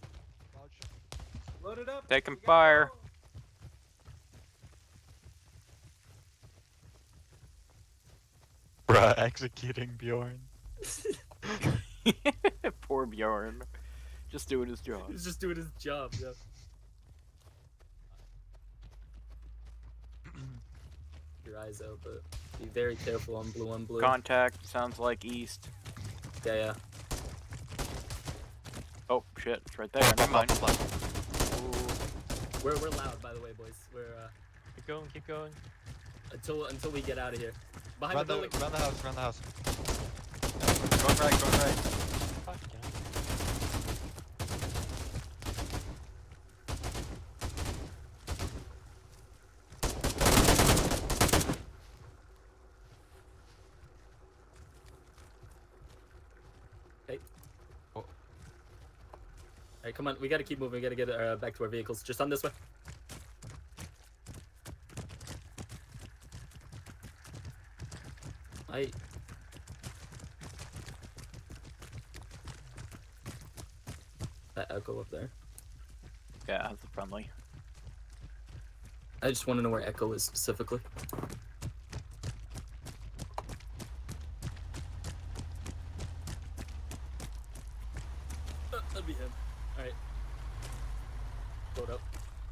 Load it up. Taking we gotta fire. Bruh, executing Bjorn. Poor Bjorn. Just doing his job. He's just doing his job. Yeah. Your eyes out, but be very careful on blue on blue. Contact sounds like east. Yeah, yeah. Oh shit, it's right there. Never mind. We're we're loud, by the way, boys. We're uh Keep going, keep going. until until we get out of here. Behind Run the the, building. run the house, run the house. Going right, going right. Fuck yeah. Hey. Oh. Alright, come on. We gotta keep moving. We gotta get uh, back to our vehicles. Just on this way. I. That Echo up there. Yeah, that's a friendly. I just want to know where Echo is specifically. Uh, that'd be him. Alright. Load up.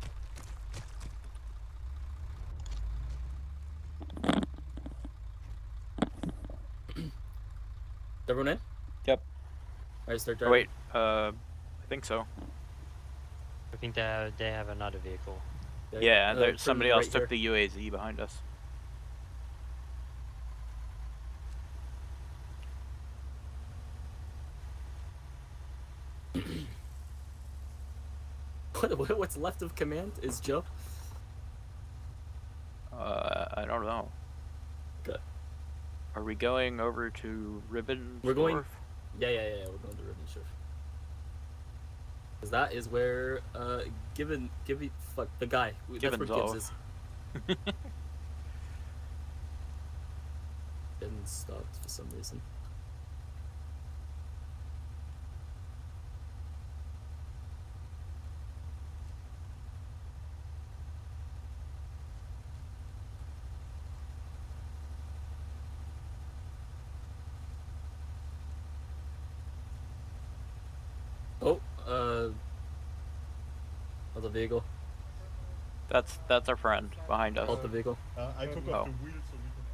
Everyone in? Yep. Alright, start Oh, driving. wait, uh, I think so. I think they have, they have another vehicle. Yeah, uh, there, turn somebody else right took here. the U A Z behind us. What, what- what's left of command is Joe? Uh, I don't know. Okay. Are we going over to Ribbon? We're going. Yeah, yeah, yeah, yeah. We're going to Ribbonshift. Because that is where, uh, given, give fuck the guy. We- That's where Gibbons Gibbs off. is. Getting stopped for some reason. of the vehigle. That's that's our friend behind us. Hold the vehicle. Uh, I took Oh. off the wheel so we can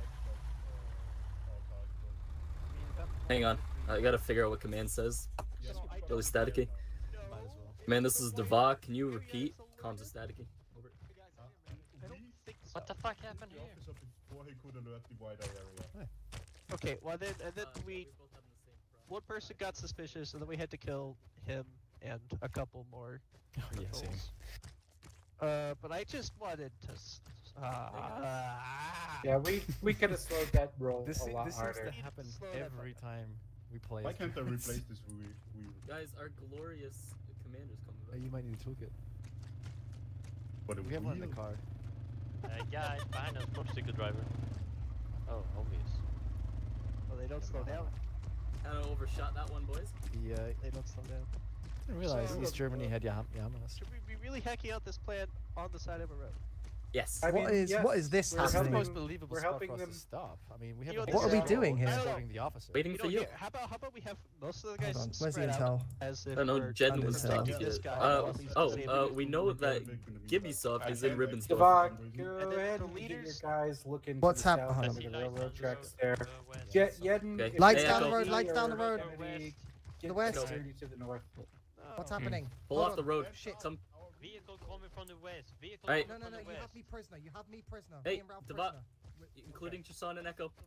extract. Hang on. I gotta figure out what command says. Really staticky. Man, this is Deva. Can you repeat? Comms are staticky. Over. What the fuck happened here? Before he could alert the wider area. Okay, well then, and then Uh, we, one person got suspicious, and then we had to kill him and a couple more. Oh, yeah, same. criminals. Uh, but I just wanted to. s- Uh, Yeah, we we could have slowed that roll This, a se- lot this seems harder. to happen Slow that every time we play. Why as can't I parents. replace this wheel? wheel? Guys, our glorious commander's coming Uh, back. you might need a toolkit. What a We have one in the wheel? car. Uh, guys, behind us, motorcycle driver. Oh, obvious. well, they don't slow down. Kind of overshot that one, boys. The, uh, They don't slow down. I didn't realize So- East Germany had Yam Yamas. Should we be really hacking out this plan on the side of a road? Yes. I What mean, is- yes, what is this we're This is the happening? most helping- believable we're spot helping for us them. to stop. I mean, we You have know, a this What are is we all- doing here? I don't know. Serving the opposite. Waiting You for know, you. here, how about how about we have most of the guys Hold on, where's the spread intel? out as if I don't know, we're Jen trying was to stopped protect this yet. guy Uh, while he's oh, saving uh, it. we know that Gibbysoft is in Ribbons. Devon, And go then ahead the and get your leaders- guys looking What's to the hap- south hold end on. of the railroad tracks there. Uh, west. Jet, Yedden, Okay. if Lights you down the see road, lights down the or road. enemy, The get west. thirty to the north. What's No. happening? Pull Hold off the on. road. Shit. Some. Vehicle coming from the west. Vehicle Alright. coming No, no, from no, the you west. have me prisoner. You have me prisoner. Hey, me and Ralph Deva, prisoner. including Chasan and Echo.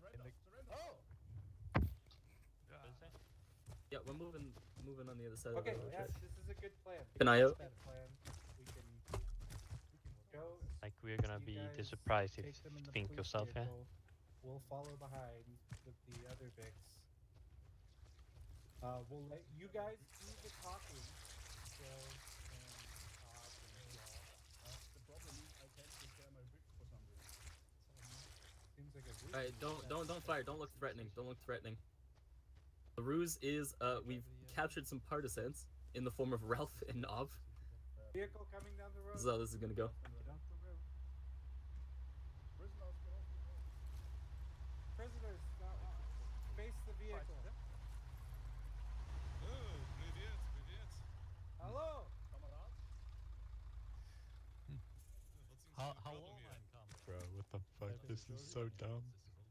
Yeah, we're moving, moving on the other side Okay, of the road. yes, right? this is a good plan. Keep an eye out. Plan. We can, we can go. Like we're gonna you be guys surprised if take them in you the think police yourself, yeah. vehicle. We'll follow behind with the other Vicks. Uh, we'll let you guys do the talking. So, and talk and all. The problem is I can't prepare my brick for some reason. Seems like a really Alright, good don't, plan. don't, don't fire. Don't look threatening. Don't look threatening. The ruse is, uh, we've captured some partisans in the form of Ralph and Nov. Vehicle coming down the road. This is how this is gonna go. Down the road. Prisoners, uh, uh, face the vehicle. Hello. How, how long Bro, what the fuck? This is so dumb.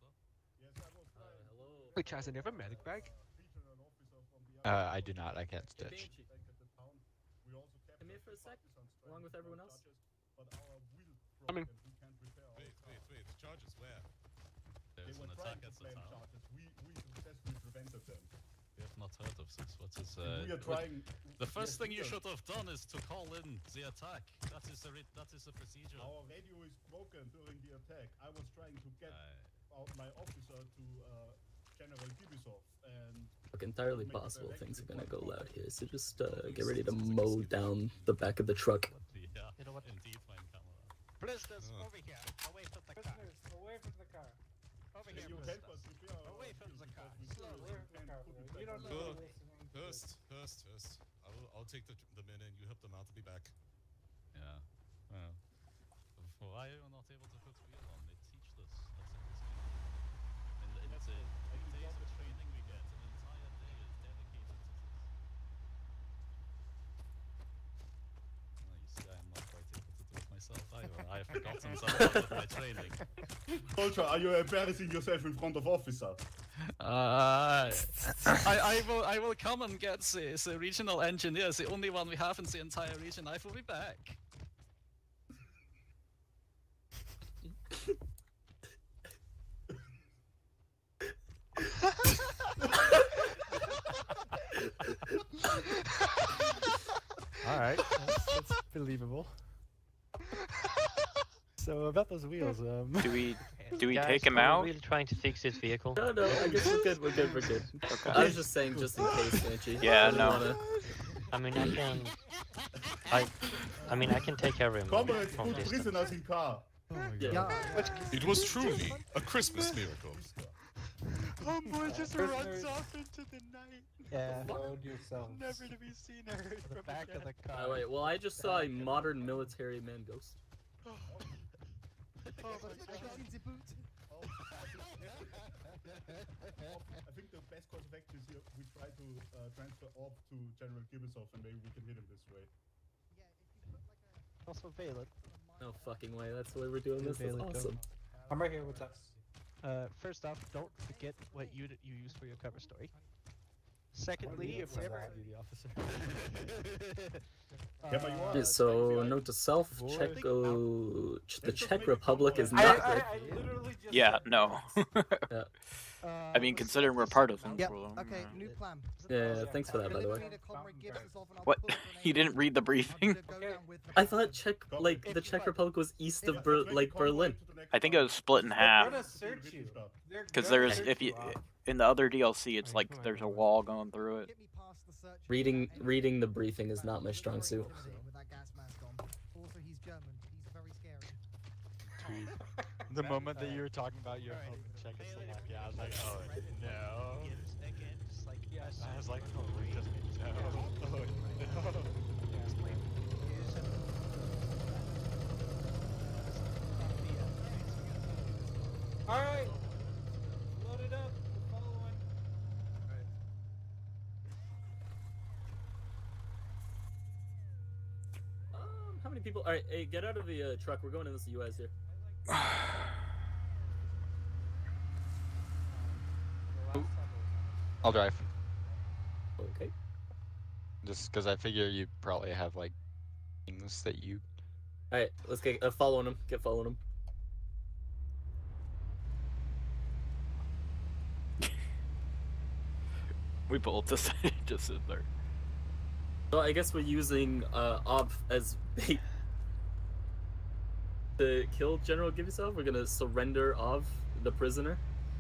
Wait, Chaz, do you have a medic bag? Uh, I do not. I can't Hey, stitch. Banshee, come here for a sec, along with everyone else. Coming. Wait, wait, wait. Charges where? They There's were an trying attack to at the plan town. charges. We we successfully prevented them. We have not heard of this. What is And uh? we are what- trying. The first yes, thing you Peter, should have done is to call in the attack. That is a re- that is a procedure. Our radio is broken during the attack. I was trying to get Uh, out my officer to uh, General Gibbs and Look, entirely possible things are gonna go loud here, so just uh, get ready to mow down the back of the truck. yeah, You know what? indeed, mein Kamera. Prisoners, Oh. over here, away from the car. Prisoners, away from the car. Over can here, you help prisoners. us repair our Away from field the car, because we slowly. Away from the car. can't put it We back don't on. know Good. who listening to First, this. first, first. I will. I'll take the the men in. You help them out. I'll be back. Yeah. Well, why are you not able to put wheel on? They teach this. That's interesting. And it's a days of training we get. An entire day is dedicated to this. Oh, you see, I'm not quite able to do it myself either. I have forgotten some part of my training. Soldier, are you embarrassing yourself in front of officer? Uh, I, I will I will come and get the, the regional engineer, the only one we have in the entire region. I will be back. All right, that's, that's believable. So about those wheels, um. Do we do we Guys, take him are we out? really trying to fix this vehicle? No, no, I guess we're good, we're good, we're good. Okay. I was just saying, just in case, Banshee. Yeah, I didn't no. wanna- I mean, I can. I. I mean, I can take care of him Comrades, from put distance. prisoners in car. Oh my Yeah. god. Yeah. It was truly a Christmas miracle. Homeboy just Prisoners. runs off into the night, Yeah. Load yourselves. never to be seen or heard The from back again. of the car. Oh, wait, well, I just saw a modern military man ghost. Oh, I can see the boot. I think the best course of action is here. We try to uh, transfer off to General Gibbs and maybe we can hit him this way. Yeah, if you put like a Also, Valen. No fucking way. That's the way we're doing this. That's Valen, go. awesome. I'm right here. What's up? Uh, first off, don't forget what unit you use for your cover story. Secondly, if whenever Yeah, so note to self: Czech, uh, the Czech Republic is I, not I, good. I literally just Yeah, said no. Yeah. I mean, considering we're partisans. Yep. well, Okay. uh, New plan. Yeah, yeah, thanks for that, by the way. What? He didn't read the briefing? I thought Czech, like the Czech Republic was east of Ber like Berlin. I think it was split in half. They're gonna search you. They're Because gonna there's, search if you, off. in the other D L C, it's like there's a wall going through it. Reading reading the briefing is not my strong suit. Also, he's German. He's very scary. The moment that you were talking about your home in Czechoslovakia, I was like, oh no. Gibbs, again, just like yes. I was like, oh no. Oh no. Alright. Load it up. We're following. Um, how many people? All right, hey, get out of the uh, truck. We're going in this U S here. I'll drive. Okay. Just because I figure you probably have like things that you. All right, let's get uh, following him. Get following him. We both decided to sit there. So I guess we're using uh, Ob as bait to kill General Gibbs. We're gonna surrender Ob, the prisoner,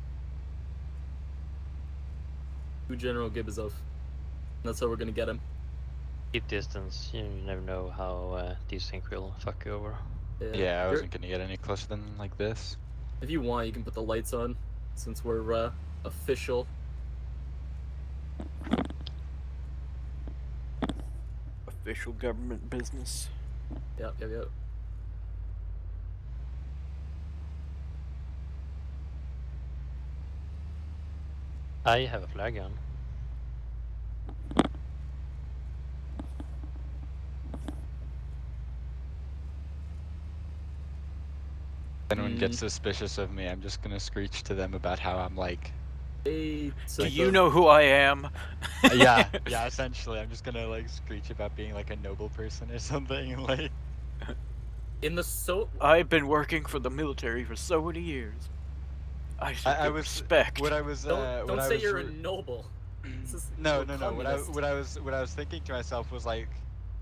to General Gibbs. That's how we're gonna get him. Keep distance. You never know how uh, these things will fuck you over. Yeah, I You're- wasn't gonna get any closer than like this. If you want, you can put the lights on, since we're uh, official. Official government business. Yep, yep, yep. I have a flag gun. If anyone Mm. gets suspicious of me, I'm just gonna screech to them about how I'm like. Hey, Do you know who I am? yeah, yeah. Essentially, I'm just gonna like screech about being like a noble person or something. Like. In the so. I've been working for the military for so many years. I should I, I get was respect. What I was. Don't, Uh, don't what say I was you're a re- noble. This is- No, you're a no, no. What I communist. what I was what I was thinking to myself was like,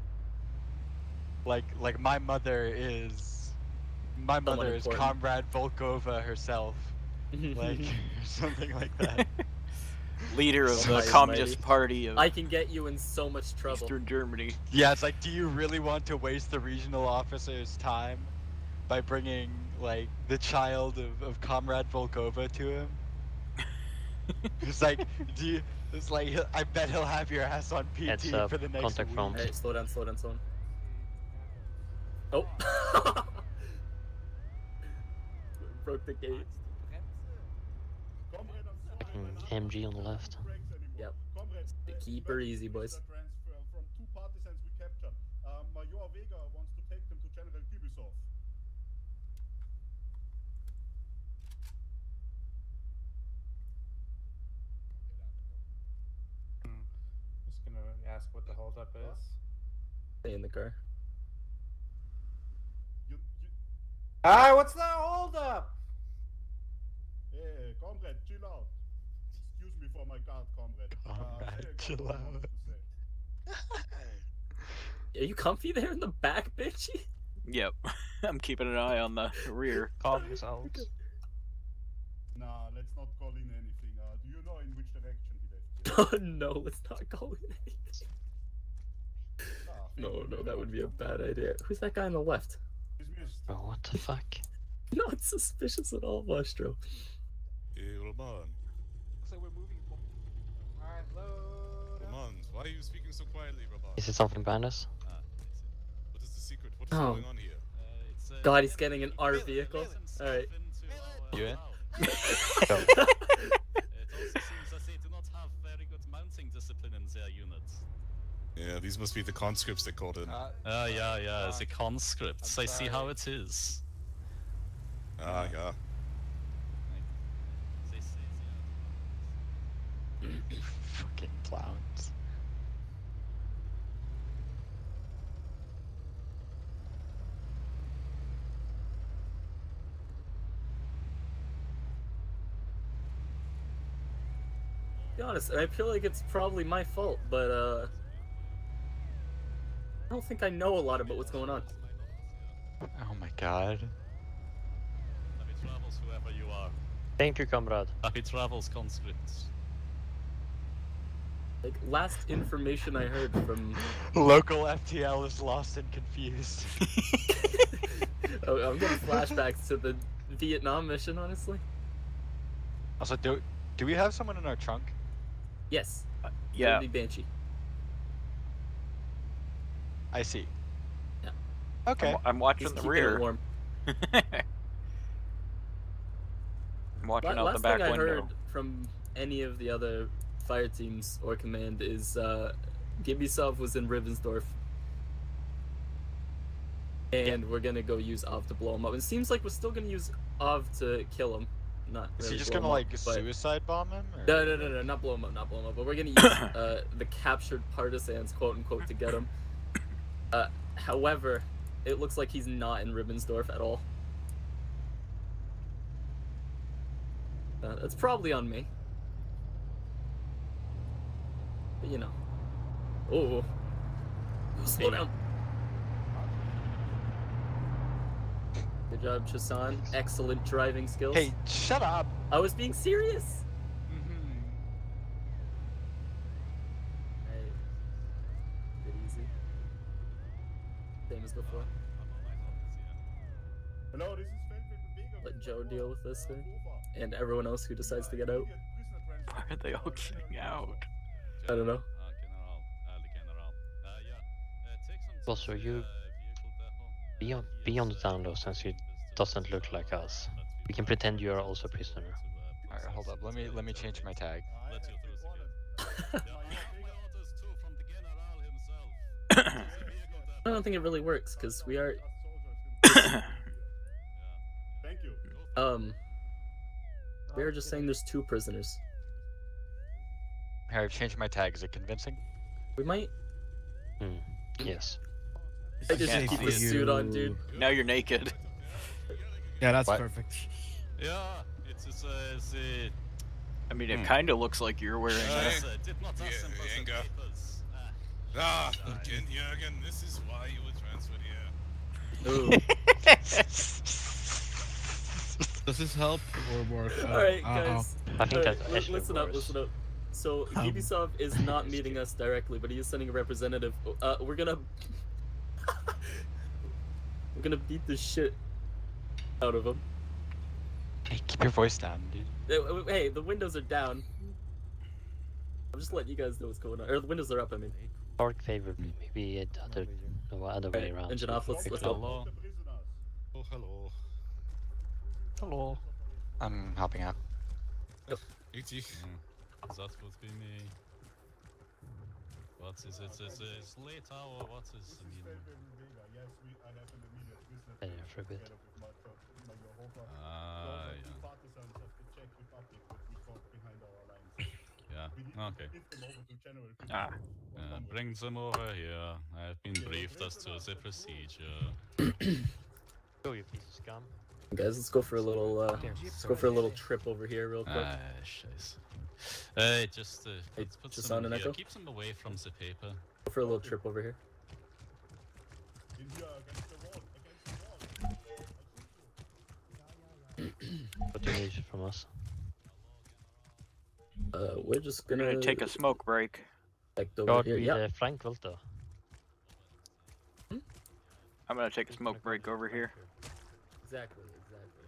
like like my mother is, my Someone mother is important. Comrade Volkova herself, like or something like that. Leader of the Almighty, Communist almighty. Party of I can get you in so much trouble. Eastern Germany. Yeah, it's like, do you really want to waste the regional officer's time by bringing like the child of, of Comrade Volkova to him? It's like, do you? It's like, I bet he'll have your ass on P T Heads up, for the next contact week. from- Hey, slow down, slow down, slow down. Oh. Broke the gate. Fucking M G on the left. Yep. Keep her easy, boys. Transfer from two partisans we captured. Uh, Major Vega wants to take them to General Kubisov. Just gonna ask what the holdup is. Stay in the car. You, you, Ah, what's the holdup? hey, comrade, chill out. Excuse me for my guard, comrade. Comrade, hey, chill comrade out. wants to say. Are you comfy there in the back, bitchy? Yep. I'm keeping an eye on the rear. Calm yourselves. Nah, let's not call in anything. Uh, do you know in which direction he left? Oh no, let's not go in. Ah, No, thank you no, very that would much, be a comrade. bad idea. Who's that guy on the left? Dismissed. Bro, what the fuck? Not suspicious at all, Mastro. Hey, Roman. So we're moving. Alright, load up. Roman, why are you speaking so quietly, Roman? Is it something behind us? Ah, I see. What is the secret? What is Oh. going on here? Uh, it's, uh, God, he's getting an R vehicle. Alright. You in? It also seems as they do not have very good mounting discipline in their units. Yeah, these must be the conscripts they called in. Uh, Uh, yeah, yeah, it's the conscripts. I'm I see how sorry. it is. Ah, yeah. Fucking clowns. To be honest, I feel like it's probably my fault, but uh, I don't think I know a lot about what's going on. Oh my god. Happy travels, whoever you are. Thank you, comrade. Happy travels, conscripts. Like, last information I heard from... Local F T L is lost and confused. oh, I'm getting flashbacks to the Vietnam mission, honestly. Also, do do we have someone in our trunk? Yes. Uh, yeah. The Banshee. I see. Yeah. Okay. I'm, I'm watching Just the keeping rear. it warm. I'm watching La- out the back last thing I window. heard from any of the other fire teams or command is uh, Gibbs was in Ravensdorf. And we're gonna go use Ov to blow him up. It seems like we're still gonna use Ov to kill him. Not Is really he just blow gonna him like up, but- suicide bomb him? Or? No, no, no, no, not blow him up, not blow him up. But we're gonna use uh, the captured partisans, quote unquote, to get him. Uh, however, it looks like he's not in Ribbensdorf at all. Uh, that's probably on me. But, you know. Oh. Slow down. Good job, Chasan. Excellent driving skills. Hey, shut up! I was being serious. Mm-hmm. Hey, get easy. Same as before. Hello, this is Feldwebel. Let Joe deal with this thing, and everyone else who decides to get out. Why are they all getting out? I don't know. Also, you be on, be on the down low since it doesn't look like us. We can pretend you are also a prisoner. Alright, hold up. Let me let me change my tag. I don't think it really works because we are. Thank you. Um. We are just saying there's two prisoners. Here, I've changed my tag. Is it convincing? We might. Hmm. Yes. I just can't keep see the suit on, dude. Now you're naked. Yeah, that's What? perfect. Yeah, it's it's uh, it's, uh, I mean, it Hmm. kind of looks like you're wearing uh, that. did not Yeah, have some person Jenga. papers. Ah, again, Jürgen, this is why you were transferred here. Ooh. Does this help or work? Uh, Alright, uh-oh. guys. I think Alright, that's li- actually listen up, worse. listen up. So, Um, Gibbs is not meeting us directly, but he is sending a representative. Uh, we're gonna. we're gonna beat the shit out of him. Hey, keep your voice down, dude. Uh, Hey, the windows are down. I'm just letting you guys know what's going on. Or the windows are up, I mean. Park favored me. Maybe the other, no, other way Alright, around. engine off, let's, let's go. Hello. Oh, hello. Hello. I'm helping out. Richtig. That would be me. What is it? Is it late hour? What is it? Yes, we, I have an immediate business Been here for a bit. together with my tro- my Jehovah. Ah, Those are two yeah. partisans of the Czech Republic that we fought behind our lines. Yeah, We need okay. to give them over to General Ah. Uh, bring them over here. I have been briefed as to the procedure. Go, you piece of scum. Guys, let's go for a little. Uh, let's go for a little trip over here, real quick. Ah, scheiße. Uh, just uh, Hey, let's put just some on an here. echo? Keep them away from the paper. Go for a little trip over here. In here against the wall, against the wall. What do you need from us? Uh, we're just We're gonna, gonna take a smoke break. like over God, here. we Yeah. uh, Frank Wilto. I'm gonna take a smoke break over here. Exactly, exactly.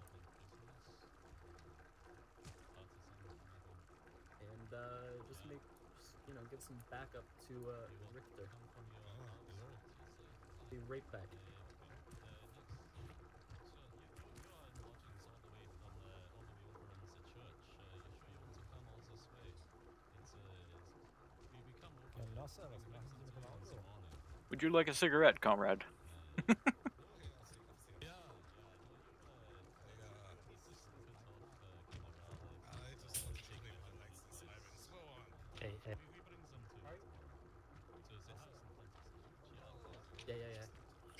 And uh, just make, just, you know, give some backup to uh, Richter. Be right back. Would you like a cigarette, comrade? Hey, hey. Yeah, yeah, yeah.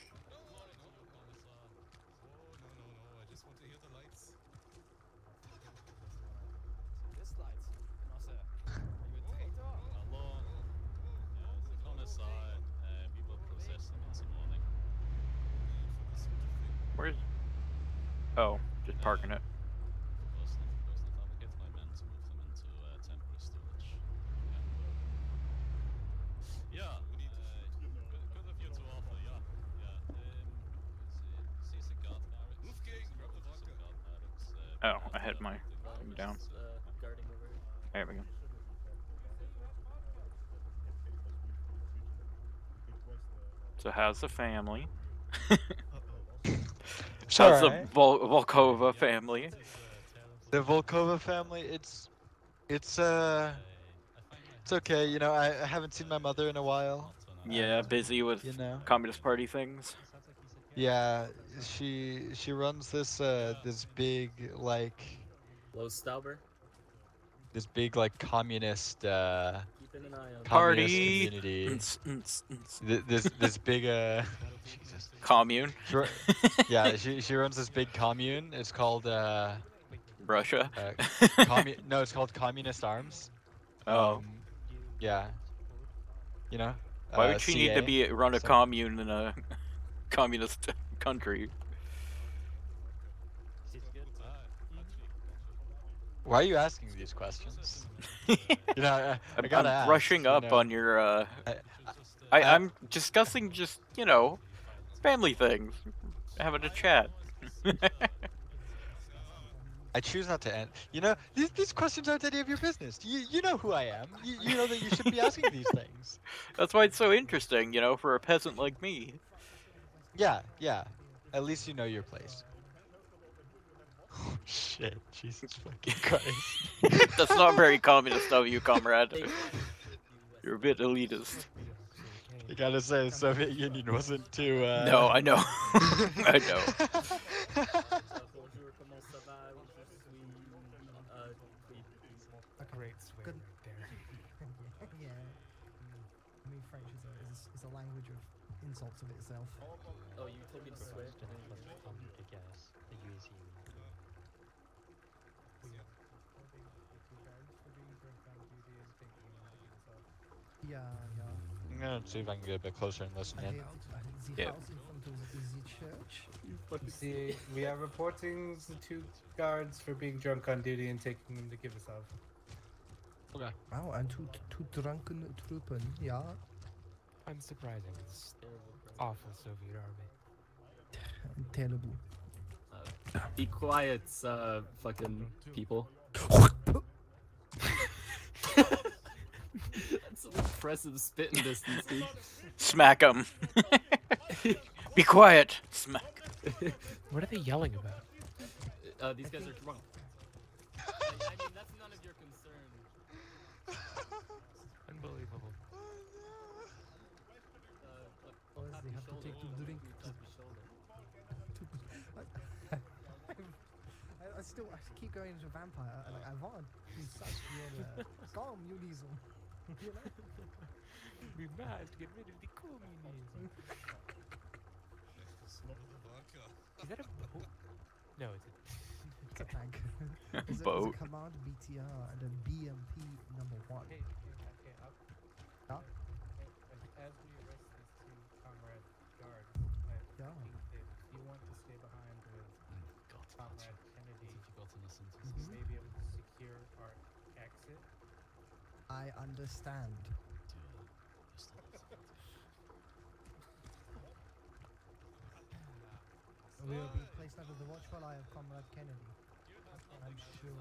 Where's? Oh, just parking it. Oh, I had my thing down. There we go. So how's the family? How's the Vol Volkova family? The Volkova family, it's, it's uh, it's okay. You know, I, I haven't seen my mother in a while. Yeah, busy with you know. Communist Party things. Yeah, she she runs this uh this big like. Lowstauber. This big like communist uh. Keeping an eye on communist Party. community. Ns, ns, ns. Th- This this big uh. Jesus. Commune. She ru- yeah, she she runs this big commune. It's called uh. Russia. Uh, commu- no, it's called Communist Arms. Oh. Um, yeah. You know. Why uh, would she C need to A, be run a so- commune in a communist country? Why are you asking these questions? you know, I, I I'm, gotta I'm ask, brushing you up know. on your. Uh, I, I, I- I'm discussing just you know, family things, having a chat. I choose not to end. You know, these, these questions aren't any of your business. You you know who I am. You, you know that you should be asking these things. That's why it's so interesting, you know, for a peasant like me. Yeah, yeah. At least you know your place. Oh, shit, Jesus fucking Christ. That's not very communist of you, comrade. You're a bit elitist. You gotta say the Soviet Union wasn't too, uh... No, I know. I know. A great swear Good. right there. Yeah. I mean, French is a, is, a, is a language of insults of itself. Oh, you told me to swear? Yeah, yeah. I'm gonna see if I can get a bit closer and listen I in. did, I did the Yeah. house in front of the church. See, we are reporting the two guards for being drunk on duty and taking them to give us up. Okay. Oh, and two, two drunken Truppen, yeah. Unsurprising. It's awful Soviet army. Terrible. Uh, be quiet, uh, fucking people. That's an impressive spitting distance, dude. Smack 'em. Be quiet. Smack. What are they yelling about? Uh, these guys are drunk. I, I mean, that's none of your concern. Unbelievable. Uh, look, Boys, tap they your have to shoulder. take to drink. Tap your shoulder. I, I still I keep going into a vampire. Like I want to such your uh, communism. You know? We must get rid of the communism. Is that a boat? No, it's a... It's a tank. There's a, Boat. there's a command B T R and a B M P number one. Okay, okay, okay, up. Yeah. As we arrest these two comrade guards, I Yeah. think that if you want to stay behind with Comrade Kennedy, Mhm. you may be able to secure our exit. I understand. We will be placed under the watchful eye of Comrade Kennedy. I'm sure.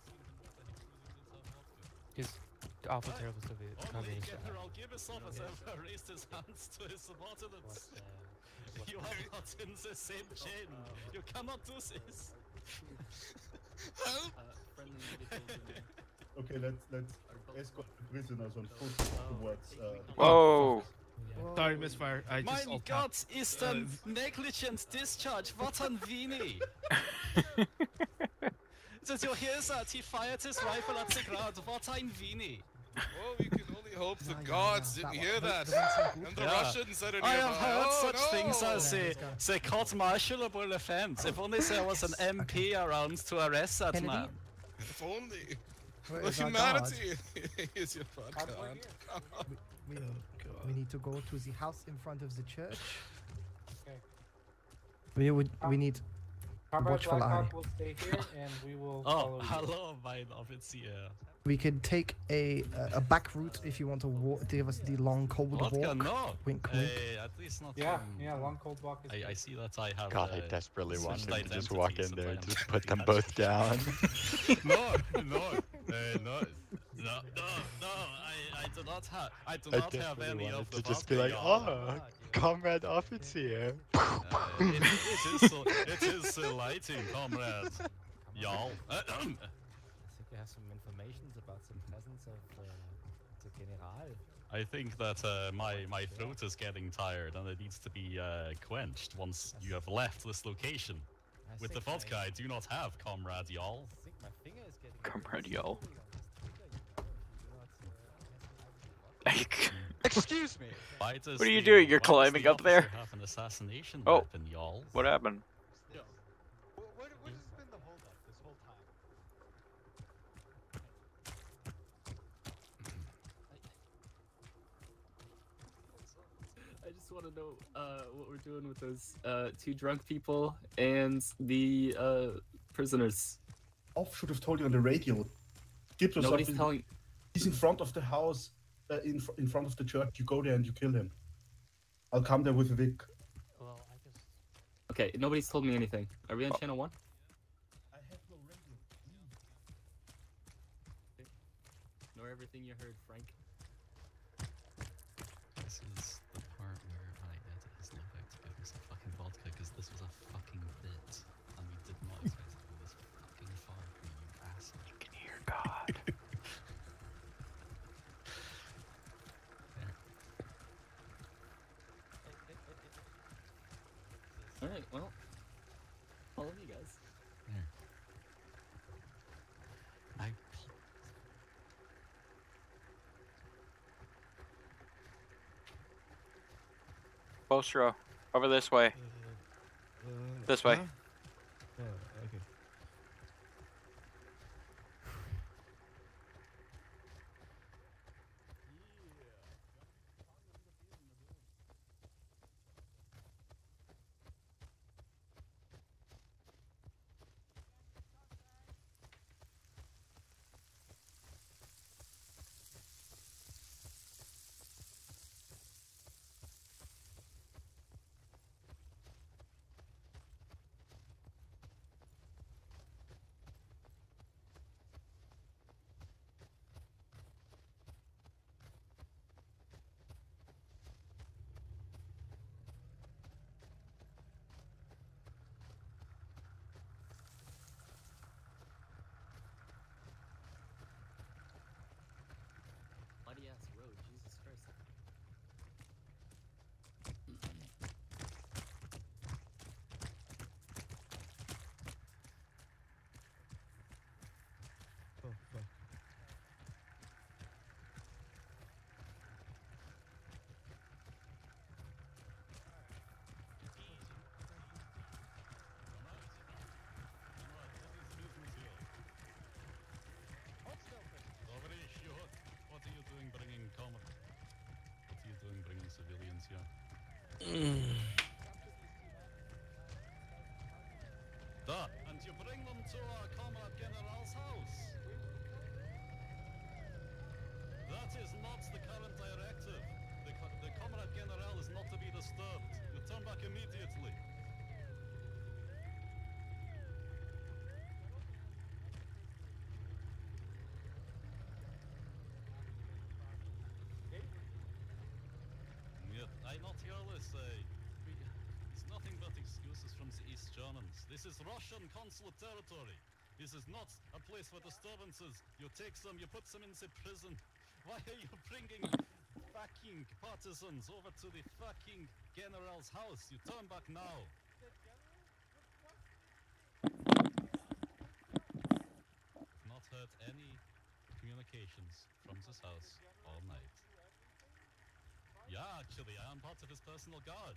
His awful terrible Soviet communist. General Gibbs has ever raised his hands to his subordinates. You are not in the same chain. You cannot do this. Uh, friendly medical unit. Okay, let's let's escort the prisoners on foot towards. Uh, Whoa! Sorry, misfire. I just. Mein Gott, ist ein negligent discharge. What an weenie. So here's that. He fired his rifle at the ground. What an weenie. Oh, we can only hope the gods didn't hear that. And the Yeah. Russians that are I nearby. have heard Oh, such no. things as a, the court-martialable offense. If only there was an M P around to arrest that Kennedy? man. If only. Where The is our humanity is your podcast. We, we need to go to the house in front of the church. Okay. We would. We need. Comrade Watchful eye. Blackhawk will stay here, and we will Oh, follow you. hello, mein Offizier. We could take a a back route if you want to walk. Give us the long cold What walk. can no? Wink, wink. Hey, at least not. Yeah, um, yeah, long cold walk is I, I see that I have. God, I uh, desperately want switched him to just walk in identities there and and I just am put them pretty both down. no, no, uh, no, no, no, no. I, I do not have. I do I not have desperately any wanted of the to just be vodka, like, y'all. oh, Comrade Officer. Uh, it, it is so. It is so lighting, comrade. Y'all. I think you have some information about the presence of uh, the general. I think that uh, my my throat is getting tired and it needs to be uh, quenched once you have left this location. I With the think vodka, I- I do not have, comrade y'all. I think my finger is getting. Comrade y'all. Excuse me. Why does What are you the- doing? You're why does climbing the up there? officer Have an assassination Oh. weapon, y'all. What happened? What, what, what has been the holdup this whole time? I just want to know uh, what we're doing with those uh, two drunk people and the uh, prisoners. Off should have told you on the radio. Gibbs was Nobody's up in- telling. He's in front of the house, uh, in fr- in front of the church. You go there and you kill him. I'll come there with Vic. Well, I just. Okay, nobody's told me anything. Are we on Oh. channel one? I have no radio. Ignore everything you heard, Frank. This is the part where I edited his no back to give me some fucking vodka because this was a fucking bit and we did not expect to go this fucking far from you asshole. You can hear God. Alright, well. All of you guys. There. I Post row. Over this way. This way. Huh? Oh, okay. Muddy ass road, Jesus Christ. Oh, fuck. What are you doing bringing comrade? What are you doing bringing civilians here? Da, and you bring them to our comrade general's house. That is not the current directive. The, co the comrade general is not to be disturbed. You turn back immediately. Yeah, I not hear this. Uh, we- it's nothing but excuses from the East Germans. This is Russian consulate territory. This is not a place for disturbances. You take some, you put some in the prison. Why are you bringing fucking partisans over to the fucking general's house? You turn back now. Not heard any communications from this house all night. Yeah, actually, I am part of his personal guard.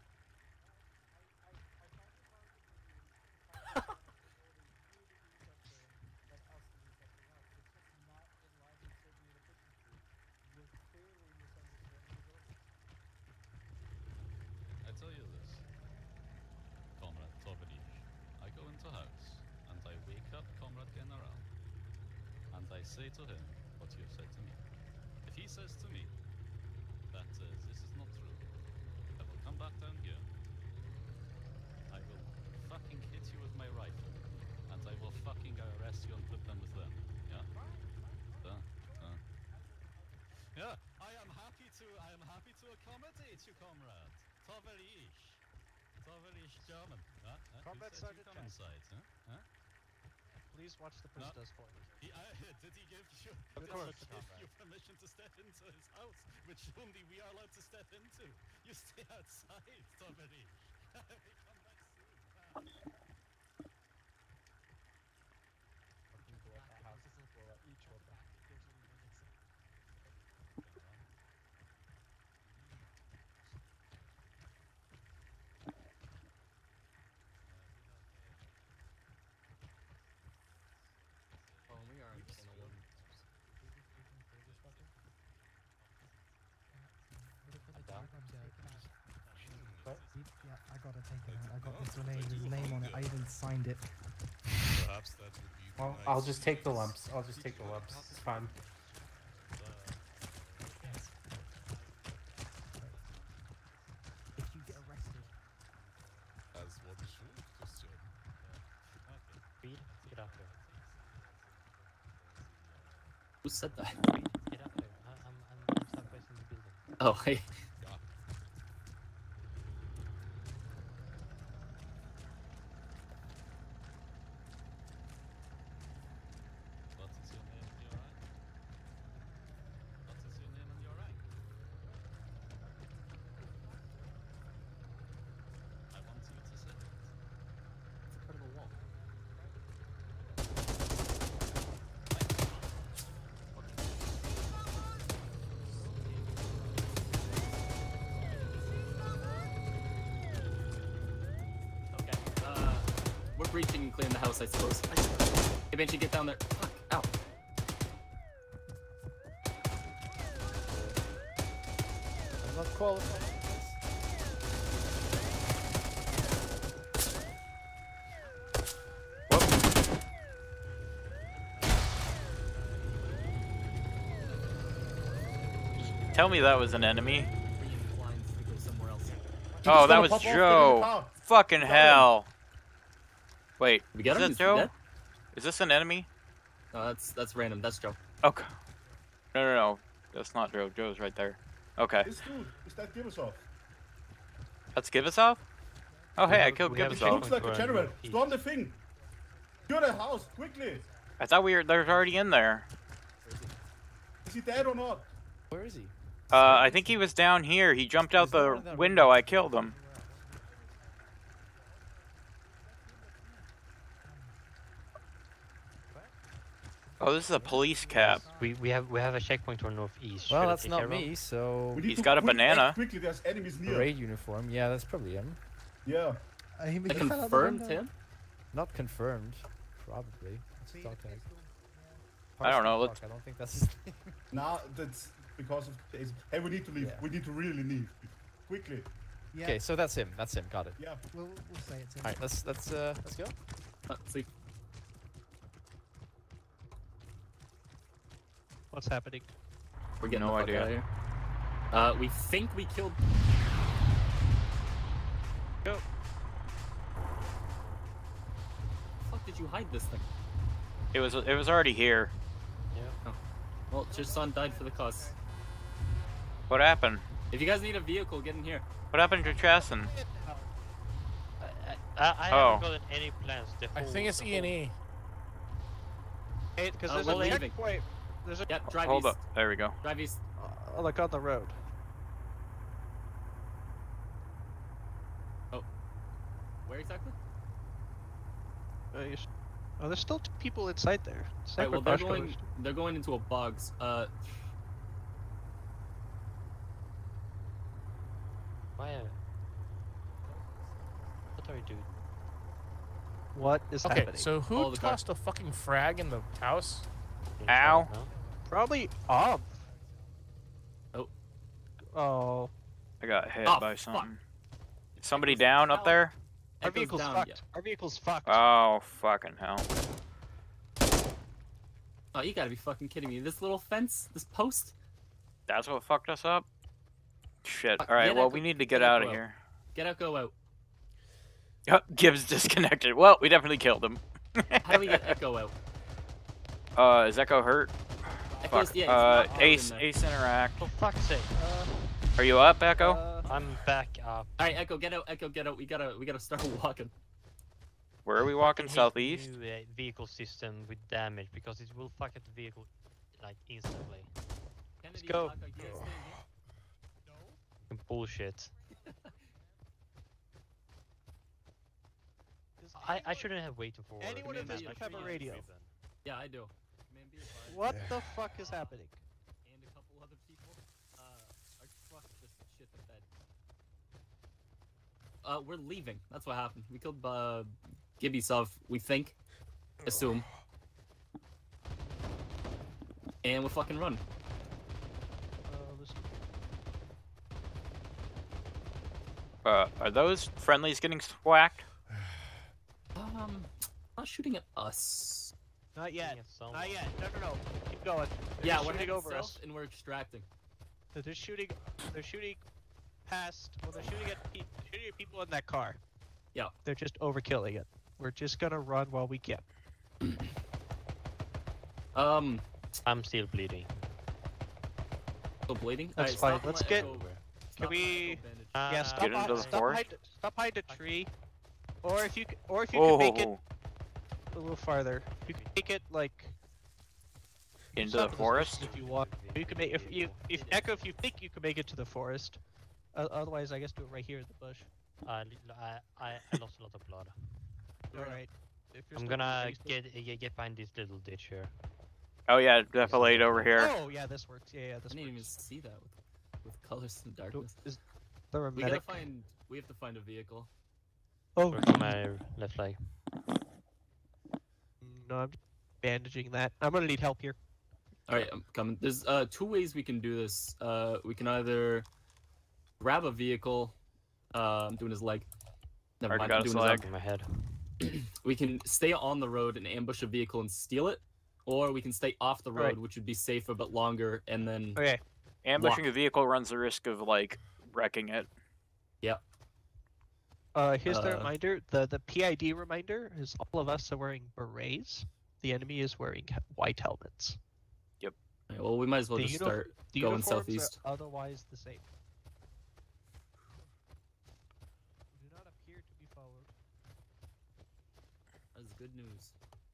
I tell you this, Comrade Tovarich, I go into house, and I wake up Comrade General, and I say to him what you have said to me. If he says to me that uh, this is not true, I will come back down here, I will fucking hit you with my rifle, and I will fucking arrest you and put them with them. Yeah? Duh, duh. Yeah, I am happy to, I am happy to accommodate you, Comrade. Tovarich. Tovarich German. Huh? Huh? Comrade Who said you Sergeant come Jack. inside, huh? Huh? Please watch the No. prisoners for me. He, I, did he give you, Of did course, he give Comrade. you permission to step into his house, which only we are allowed to step into? You stay outside, Tovarich. We come back soon. Yeah, I gotta take it out. I got this grenade, his name on it. I even signed it. Perhaps that would be Well, nice. I'll just take the lumps. I'll just take the lumps. It's fine. If you get arrested, As one should, Christian. Reed, get up there. Who said that? Reed, get up there. I, I'm, I'm, I'm someplace in the building. Oh, hey. What is your name and your rank? What is your name and your rank? I want you to say it. It's part of the wall. Okay, uh, we're breaching and clearing the house, I suppose. Hey, Banshee, get down there. Fuck, ow. I'm not qualified. Tell me that was an enemy. Blinds to go somewhere else. Oh, that was Joe. Fucking hell. Wait, We got is him? that Is he Joe? dead? Is this an enemy? No, that's that's random. That's Joe. Okay. No, no, no. That's not Joe. Joe's right there. Okay. This dude, is that Gibbs off? That's Gibbs. Oh, hey, I killed we have a Gibbs. He looks like a general. Storm the thing. Clear the house, quickly. I thought we were. There's already in there. Is he dead or not? Where is he? Uh, I think he was down here. He jumped out the window. I killed him. Oh, this is a police cap. We we have we have a checkpoint to northeast. Well, Should I that's take not care of me, so... We need He's to got a quick- banana. act Quickly, there's enemies near. Parade uniform. Yeah, that's probably him. Yeah. uh, he, he I fell out the confirmed window. him? Not confirmed. Probably. Let's talk tag. I don't know, Parson let's- Talk, I don't think that's his name. Nah, that's because of. it's- Hey, we need to leave. Yeah. We need to really leave. Quickly. Yeah, Okay, so that's him. That's him. Got it. Yeah. we'll, we'll say it's him. All right, let's let's uh let's go. Let's see. What's happening? We're getting No the fuck idea. out of here. Uh, we think we killed. Go. Fuck did you hide this thing? It was. It was already here. Oh. Well, your son died for the cause. What happened? If you guys need a vehicle, get in here. What happened to Chasson? I, I, I Oh. haven't gotten any plans. The I whole- think it's the E and whole- E. Hey, because Uh, there's we're a leaving. checkpoint. There's a Yep, drive Hold east. up. There we go. Drive east. uh, like on the road. Oh. Where exactly? Uh, you sh- oh, there's still two people inside there. Alright, well they're Sacrifice going colors. they're going into a bogs. Uh Why? uh, What are you doing? What is Okay, happening? so who Follow the car. tossed a fucking frag in the house? Ow. No? Probably off. Oh. Oh. I got hit Oh, by fuck. something. Somebody down up there? Our Echo's vehicle's down, fucked. yeah. Our vehicle's fucked. Oh, fucking hell. Oh, you gotta be fucking kidding me. This little fence? This post? That's what fucked us up? Shit. Fuck, Alright, get well, out- we need to get get out, out of go out. here. Get out, go out. Yep, Gibbs disconnected. Well, we definitely killed him. How do we get Echo out? Uh, is Echo hurt? Echo's, Fuck. yeah, he's Uh, not plugged Ace, in there. Ace interact. For fuck's sake. Are you up, Echo? Uh, I'm back up. Alright, Echo, get out, Echo, get out. We gotta we gotta start walking. Where are we walking? Hit Southeast? New, uh, vehicle system with damage because it will fuck up the vehicle like instantly. Kennedy, go. Black, are you guys staying here? Bullshit. I, I shouldn't have waited for Anyone in this Command group B have a advised. radio? Yeah, I do. Command B advised. What the fuck is happening? And a couple other people. Uh, our truck just shit the bed. Uh, we're leaving. That's what happened. We killed uh, Gibbs off, we think. Assume. And we'll fucking run. Uh, this- Uh, are those friendlies getting swacked? Um, not shooting at us. Not yet. Shooting at someone. Not yet. No, no, no. Keep going. They're Yeah, just we're shooting heading over south us. and we're extracting. So they're shooting. They're shooting past. Well, they're shooting at pe- shooting at people in that car. Yeah. They're just overkilling it. We're just gonna run while we can. Um, I'm still bleeding. still bleeding? That's Alright, fine. stop and Let's let get- Echo over. Can Stop and let we? Echo bandage. Uh, Yeah, stop, Get into behind, the stop, forest? behind, stop behind a tree, or if you c- or if you Oh, can make it a little farther, you can make it like into stop the at forest? station if you want. You can make if you if Echo if you think you can make it to the forest. Uh, otherwise, I guess do it right here in the bush. I, I, I I lost a lot of blood. All right. If you're I'm still gonna moving, still- get get get behind this little ditch here. Oh yeah, defilade over here. Oh yeah, this works. Yeah, yeah, I this didn't even works. see that with, with colors in the darkness. Is there a We gotta medic? find. We have to find a vehicle. Oh, Work on my left leg. no, I'm bandaging that. I'm gonna need help here. All right, I'm coming. There's uh two ways we can do this. Uh, we can either grab a vehicle. Uh, I'm doing his leg. Never Already mind. I'm got his doing his leg. arm. In my head. We can stay on the road and ambush a vehicle and steal it, or we can stay off the road, Right. which would be safer but longer, and then Okay. Ambushing walk. a vehicle runs the risk of like wrecking it. Yep. Uh, here's the Uh, reminder. The the P I D reminder is all of us are wearing berets. The enemy is wearing he- white helmets. Alright, well, we might as well The just uni- start The going uniforms southeast. are otherwise the same. Do not appear to be followed. That's good news.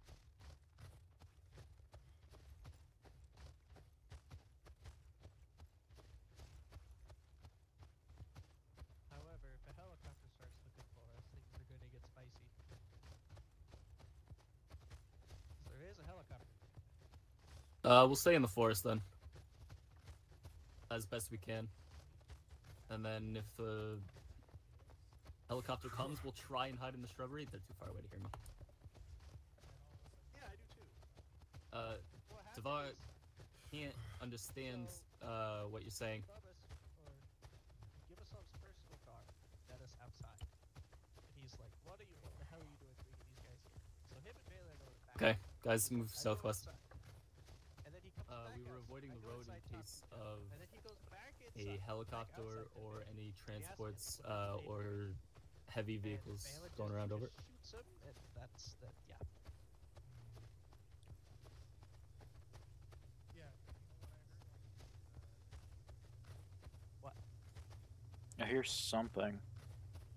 However, if a helicopter starts looking for us, things are going to get spicy. There is a helicopter. Uh, we'll stay in the forest then, as best we can. And then if the helicopter comes, we'll try and hide in the shrubbery. They're too far away to hear me. Yeah, I do too. Uh, What Tavar happened is, can't understand uh what you're saying. Bubbus, or give us some personal car, let us outside. And he's like, what are you, what the hell are you doing bringing these guys here? So him and Baylor go back. Okay, guys, move I go southwest. outside. And then he comes Uh, back we were outside. avoiding I the go road in inside case talking to him. of And then he goes back a inside, like helicopter outside or the any building. transports He asks uh, me what or heavy And vehicles Baylor going just- around just over it. shoots him, and that's that. Yeah. What? I hear something.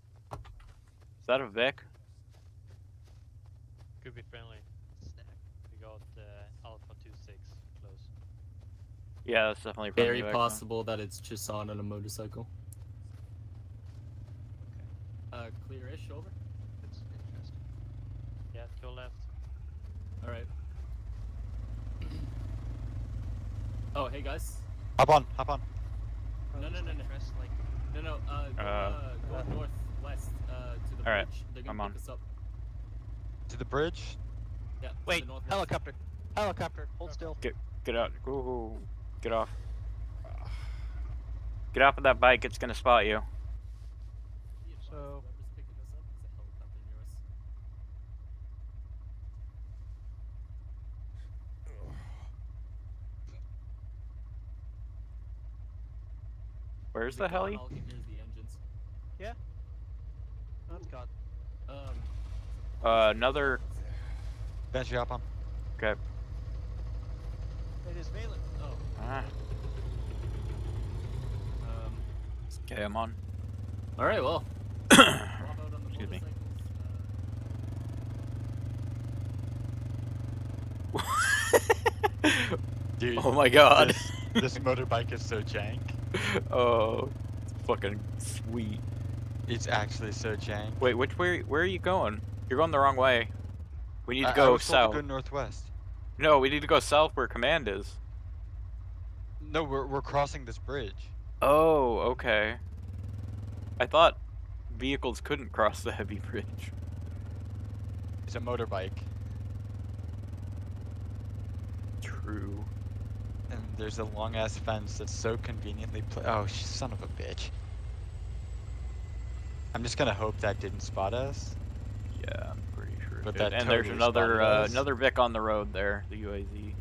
Is that a Vic? Could be friendly. Snack. got uh, Alpha two six close. Yeah, that's definitely Very friendly possible that it's Chisan on a motorcycle. Uh, clear-ish, over? It's interesting. Yeah, to your left. Alright. Oh, hey guys. Hop on, hop on. No, no, no, no. Like... No, no, uh, go, Uh, uh, go northwest, uh, to the Alright, bridge. They're I'm gonna on. pick us up. To the bridge? Yeah, to Wait, the northwest. helicopter. Helicopter, hold still. Get get out. Ooh, get off. Get off of that bike. It's gonna spot you. So... Whoever's picking us up is a helicopter near us. Where's Is the it gone? heli? All I can hear is the engines. Yeah. Oh, it's gone. Um, Uh, another. Benji, hop on. Okay. It is Valen. oh, Ah. um, Okay, I'm on. alright, well. Drop out on the Excuse me. motorcycles, Dude, Oh my god. This, this motorbike is so jank. Oh, fucking sweet. It's actually so jank. Wait, which way? Where are you going? You're going the wrong way. We need to I, go I was told south. to go northwest. No, we need to go south where command is. No, we're we're crossing this bridge. Oh, okay. I thought vehicles couldn't cross the heavy bridge. It's a motorbike, True. and there's a long ass fence that's so conveniently pla- Oh, sh- son of a bitch! I'm just gonna hope that didn't spot us. Yeah, I'm pretty sure. it But did. that and there's totally another spotted uh, us. another Vic on the road there, the U A Z.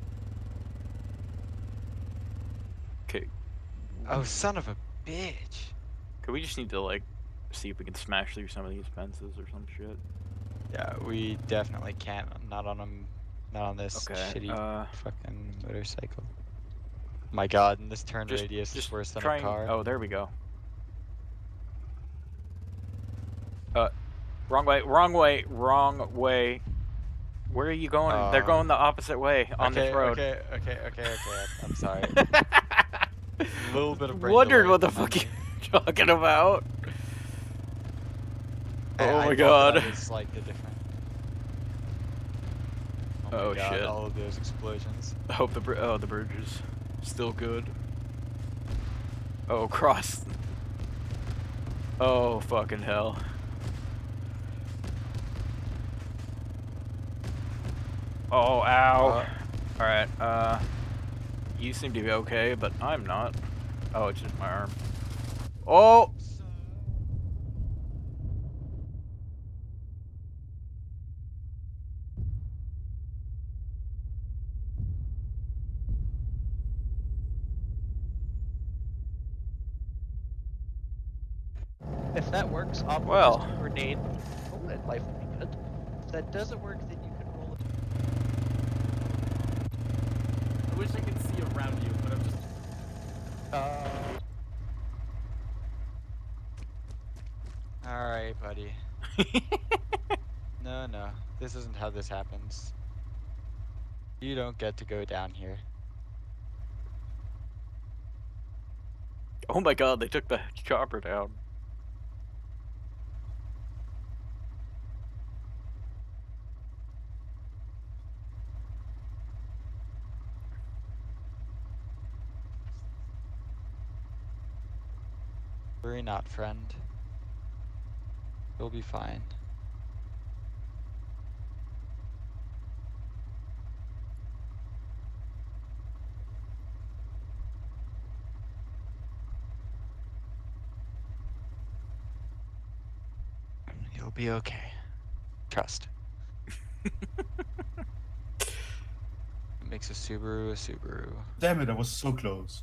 Okay. Oh, son of a bitch! Could we just need to like see if we can smash through some of these fences or some shit? Yeah, we definitely can't. Not on them. Not on this Okay, shitty uh, fucking motorcycle. My God, and this turn Just, radius just is worse than try a and- car. Oh, there we go. Uh, wrong way, wrong way, wrong way. Where are you going? They're Uh, going the opposite way on okay, this road. Okay, okay, okay, okay. I'm sorry. A little bit of brain Wondered delay what the from fuck me. you're talking about. I- Oh I my thought god. That was like the different. Oh, my Oh, god, shit. all of those explosions. I hope the br oh the bridge is still good. Oh, cross. Oh fucking hell. Oh, ow. Uh, Alright, uh, you seem to be okay, but I'm not. Oh, it's just my arm. Oh! If that works, I'll Well. just grenade. Oh, that life would be good. If that doesn't work, then you can roll it. I wish I could see around you, but I'm just. Uh. Alright, buddy. No, no. This isn't how this happens. You don't get to go down here. Oh my god, they took the chopper down. Worry not, friend. You'll be fine. You'll be okay. Trust. It makes a Subaru a Subaru. Damn it, I was so close.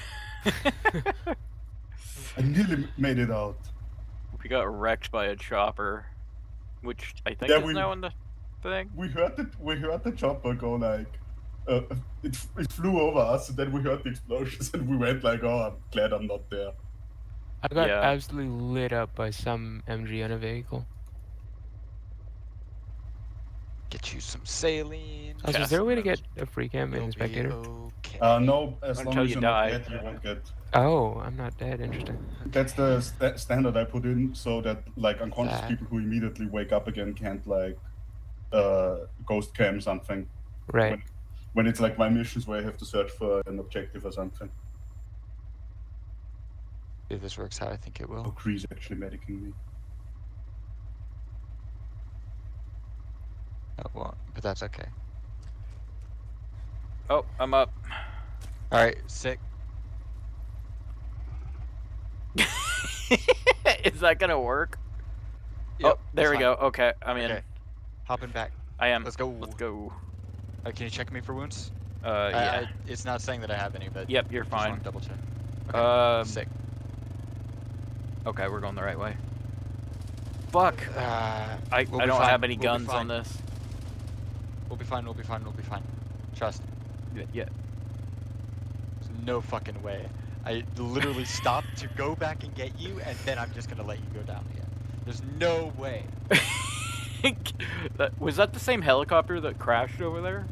I nearly made it out. We got wrecked by a chopper, which I think Yeah, is we- now in the thing. We heard the we heard the chopper go like, uh, it it flew over us, and then we heard the explosions, and we went like, oh, I'm glad I'm not there. I got Yeah. absolutely lit up by some M G on a vehicle. Get you some saline. Uh, is there a way to get a free cam in You'll the spectator? Okay. Uh, no, as Until long as you you're die. not dead, you won't get. Oh, I'm not dead. Interesting. That's the st standard I put in so that like unconscious That. people who immediately wake up again can't like uh, ghost cam something. Right. When, when it's like my missions where I have to search for an objective or something. If this works how I think it will. Oh, Kree's actually medicing me. It won't, but that's okay. Oh, I'm up. Alright, sick. Is that gonna work? Yep, oh, there we it's go. fine. Okay, I'm in. Okay. Hopping back. I am. Let's go. Let's go. Uh, can you check me for wounds? Uh, I- yeah. I, it's not saying that I have any, but Yep, you're just fine. wanna double check. Okay. Um, sick. Okay, we're going the right way. Fuck. Uh, I, we'll I be don't fine, have any we'll be guns fine. on this. We'll be fine. We'll be fine. We'll be fine. Trust. Yeah. yeah. There's no fucking way. I literally stopped to go back and get you, and then I'm just gonna let you go down again. There's no way. that, was that the same helicopter that crashed over there?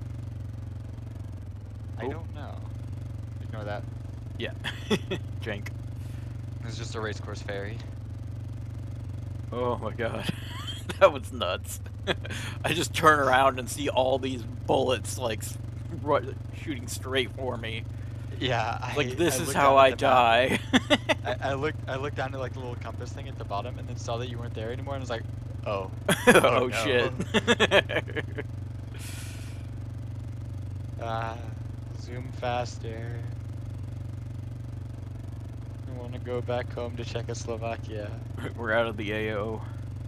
I Oh. don't know. Ignore that. Yeah. Jank. It's just a race course ferry. Oh my god. That was nuts. I just turn around and see all these bullets like s- ru- shooting straight for me. Yeah, I, Like this I is looked how down I at the map. die. I, I looked I looked down to like the little compass thing at the bottom and then saw that you weren't there anymore and was like, oh. oh oh no. shit. Ah, zoom faster. I want to go back home to Czechoslovakia. We're out of the A O.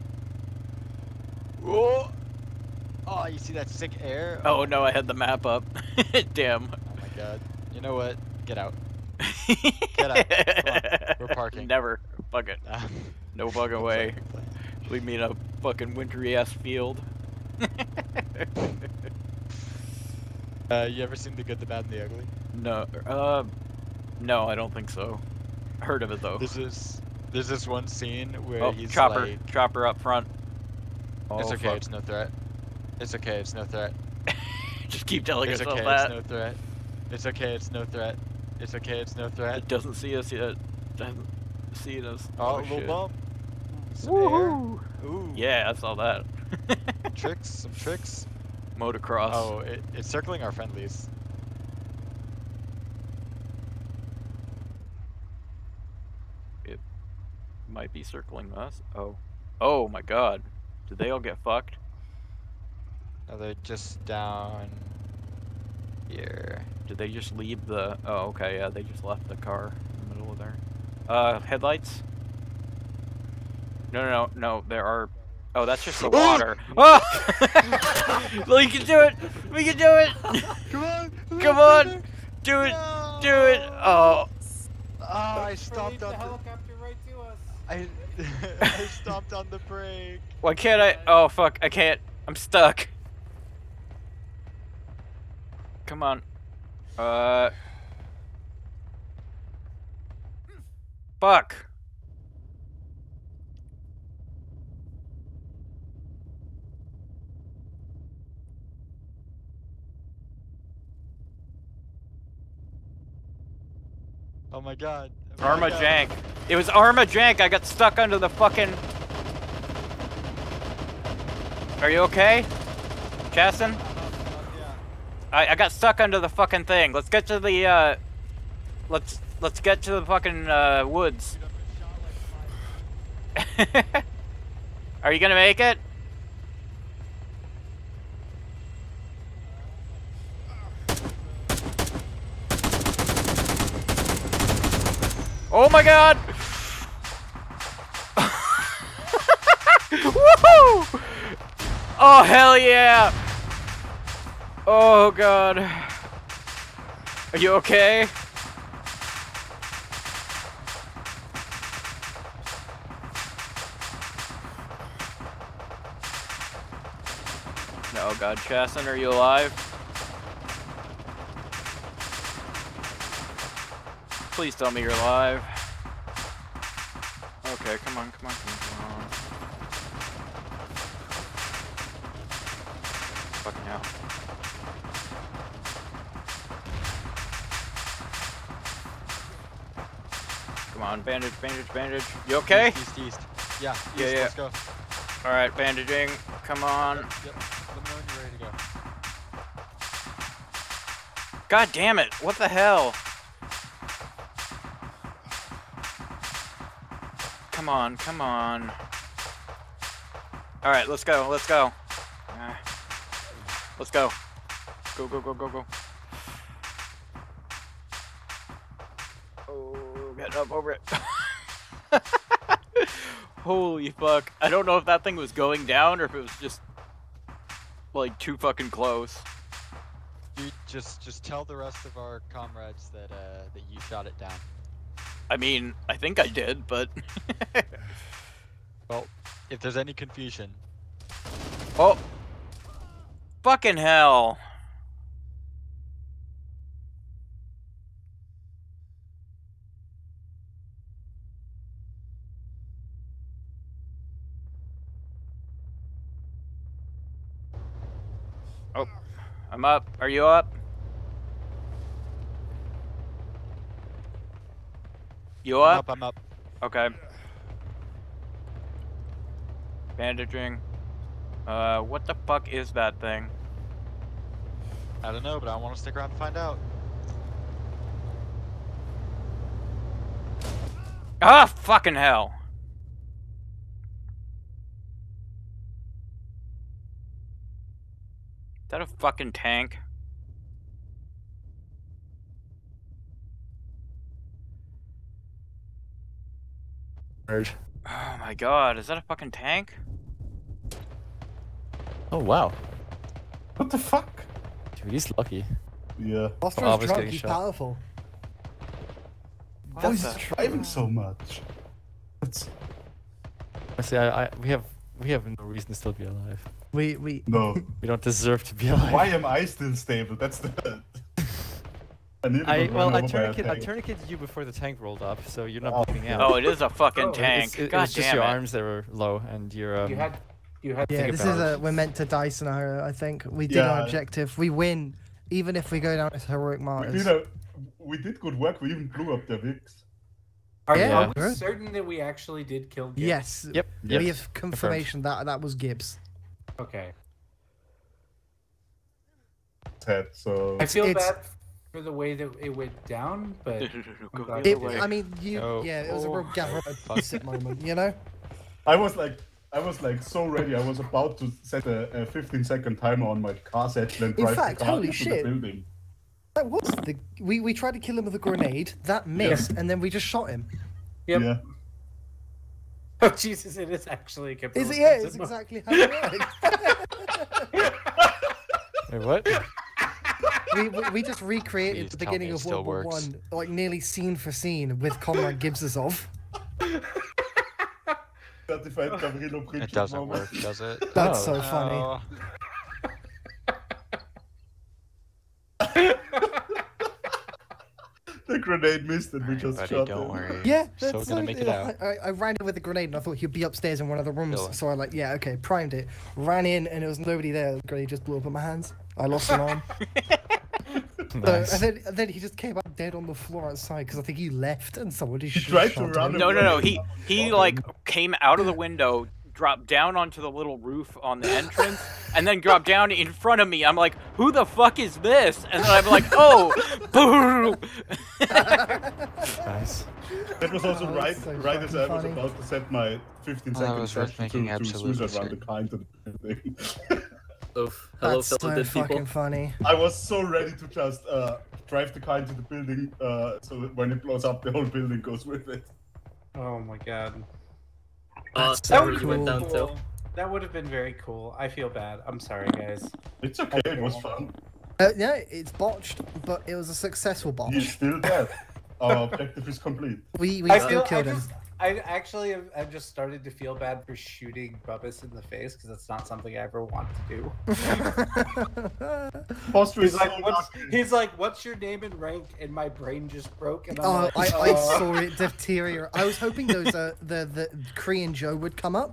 Oh, oh, you see that sick air? Oh no, I had the map up. Damn. Oh my god. You know what? Get out. Get out. Come on. We're parking. Never. Fuck it. No fucking Looks way. like a plan. Leave me in a fucking wintry ass field. Uh, you ever seen The Good, the Bad, and the Ugly? No. Uh. No, I don't think so. Heard of it though. This is there's this one scene where Oh, he's chopper. like, Chopper up front. Oh, it's okay, fuck. it's no threat. It's okay, it's no threat. Just keep telling It's yourself okay, that. it's no threat. It's okay, it's no threat. It's okay, it's no threat. It doesn't see us yet. Doesn't see us. Oh, a Oh, little shit. bump. Some Woohoo! air. Ooh. Yeah, I saw that. Tricks, some tricks. Motocross. Oh, it, it's circling our friendlies. It might be circling us. Oh. Oh my god. Did they all get fucked? No, they're just down here. Did they just leave the... Oh, okay, yeah, they just left the car in the middle of there. Uh, headlights? No, no, no, no, there are... Oh, that's just the water. Oh! We can do it! We can do it! Come on! Come on! Do it! Do it! Oh. Oh, I stopped on the... helicopter right to us. I, I stopped on the brake. Why can't I? Oh, fuck, I can't. I'm stuck. Come on. Uh... Fuck. Oh my god. Oh my Arma god. jank. It was Arma jank. I got stuck under the fucking... Are you okay? Chasten? I, I got stuck under the fucking thing. Let's get to the, uh... Let's, let's get to the fucking, uh, woods. Are you gonna make it? Oh my god! Woohoo! Oh hell yeah! Oh god. Are you okay? No god, Chasten, are you alive? Please tell me you're alive. Okay, come on, come on, come on, come on. fucking hell. Come on, bandage, bandage, bandage. You okay? East, east, east. Yeah, east, yeah, yeah. Let's go. All right, bandaging. Come on. Yep, yep. Let me know when you're ready to go. God damn it! What the hell? Come on, come on. All right, let's go. Let's go. Uh, let's go. Go, go, go, go, go. Oh, get up over it. Holy fuck. I don't know if that thing was going down or if it was just like too fucking close. You just just tell the rest of our comrades that uh that you shot it down. I mean, I think I did, but well, if there's any confusion. Oh. Fucking hell. Oh, I'm up. Are you up? You I'm up? up, I'm up. Okay. Bandaging. Uh, what the fuck is that thing? I don't know, but I want to stick around and find out. Ah, fucking hell. Is that a fucking tank? Oh my god, is that a fucking tank? Oh wow. What the fuck? Dude, he's lucky. Yeah. Oscar's Bob is drunk, getting he's shot. powerful. Why is he driving so much? That's... I say, I, I, we have, we have no reason to still be alive. We, we. No. We don't deserve to be alive. Why am I still stable? That's the. I, nearly I got well, run I over by a tourniquet, I tank. tourniqueted you before the tank rolled up, so you're not Oh. bleeding out. Oh, it is a fucking Oh, tank. It's, it, God it was just damn your it. arms that were low, and your um. You had, you had. Yeah, think this about is it. a we're meant to die scenario. I think we did our Yeah. objective. We win, even if we go down as heroic We martyrs. did, a, we did good work. We even blew up their Vicks. Are, Yeah. are we Good. certain that we actually did kill Gibbs? Yes. Yep. We Yep. have confirmation that that was Gibbs. Okay. Head, so I feel It's- bad for the way that it went down, but I'm glad It, we did. I mean, you. Oh. Yeah, it was a real Oh. gather at moment. You know. I was like, I was like so ready. I was about to set a, a fifteen second timer on my car set and In drive fact, the car holy into shit. the building. That was the we we tried to kill him with a grenade. That missed, and then we just shot him. Yep. Yeah. Oh Jesus! It is actually a capital Is it? Yeah, it's offensive. exactly how it works. Wait, what? we, we we just recreated Please the tell me beginning it of still World War works. One, like nearly scene for scene with Comrade Gibbs's. Certified Gavrilo It Pritchard doesn't moment. work, does it? That's Oh. so funny. Oh. The grenade missed and we just Buddy, shot don't him. worry. Yeah, Still that's gonna so- make it yeah, out. I, I ran in with a grenade and I thought he'd be upstairs in one of the rooms. Kill him. So I like, yeah, okay, primed it, ran in, and there was nobody there. The grenade just blew up in my hands. I lost an arm. Nice. So, and then and then he just came up dead on the floor outside because I think he left and somebody He sh- tried to shot run him. No, no, no. He he like came out of the window, dropped down onto the little roof on the entrance, and then dropped down in front of me. I'm like, who the fuck is this? And then I'm like, oh, boom. Nice. That was also Oh, right, that's so right as I was fucking funny. about to set my fifteen Oh, that second was worth session making to, to absolutely suicide run the certain. car into the building. Oof. Hello, That's fellow so good fucking people. funny. I was so ready to just uh, drive the car into the building, uh, so that when it blows up, the whole building goes with it. Oh my god. Uh, That's so so where you went cool. down to. That would have been very cool. I feel bad. I'm sorry, guys. It's okay, it was fun. Uh, yeah, it's botched, but it was a successful botch. He's still dead. Our objective is complete. We we I still feel. I killed him. just. I actually have. I've just started to feel bad for shooting Bubbus in the face because that's not something I ever want to do. Foster He's is like, so what's, lucky. he's like, what's your name and rank? And my brain just broke. And I'm Oh, like, I, I uh, saw it deteriorate. I was hoping those uh, the the Korean Joe would come up,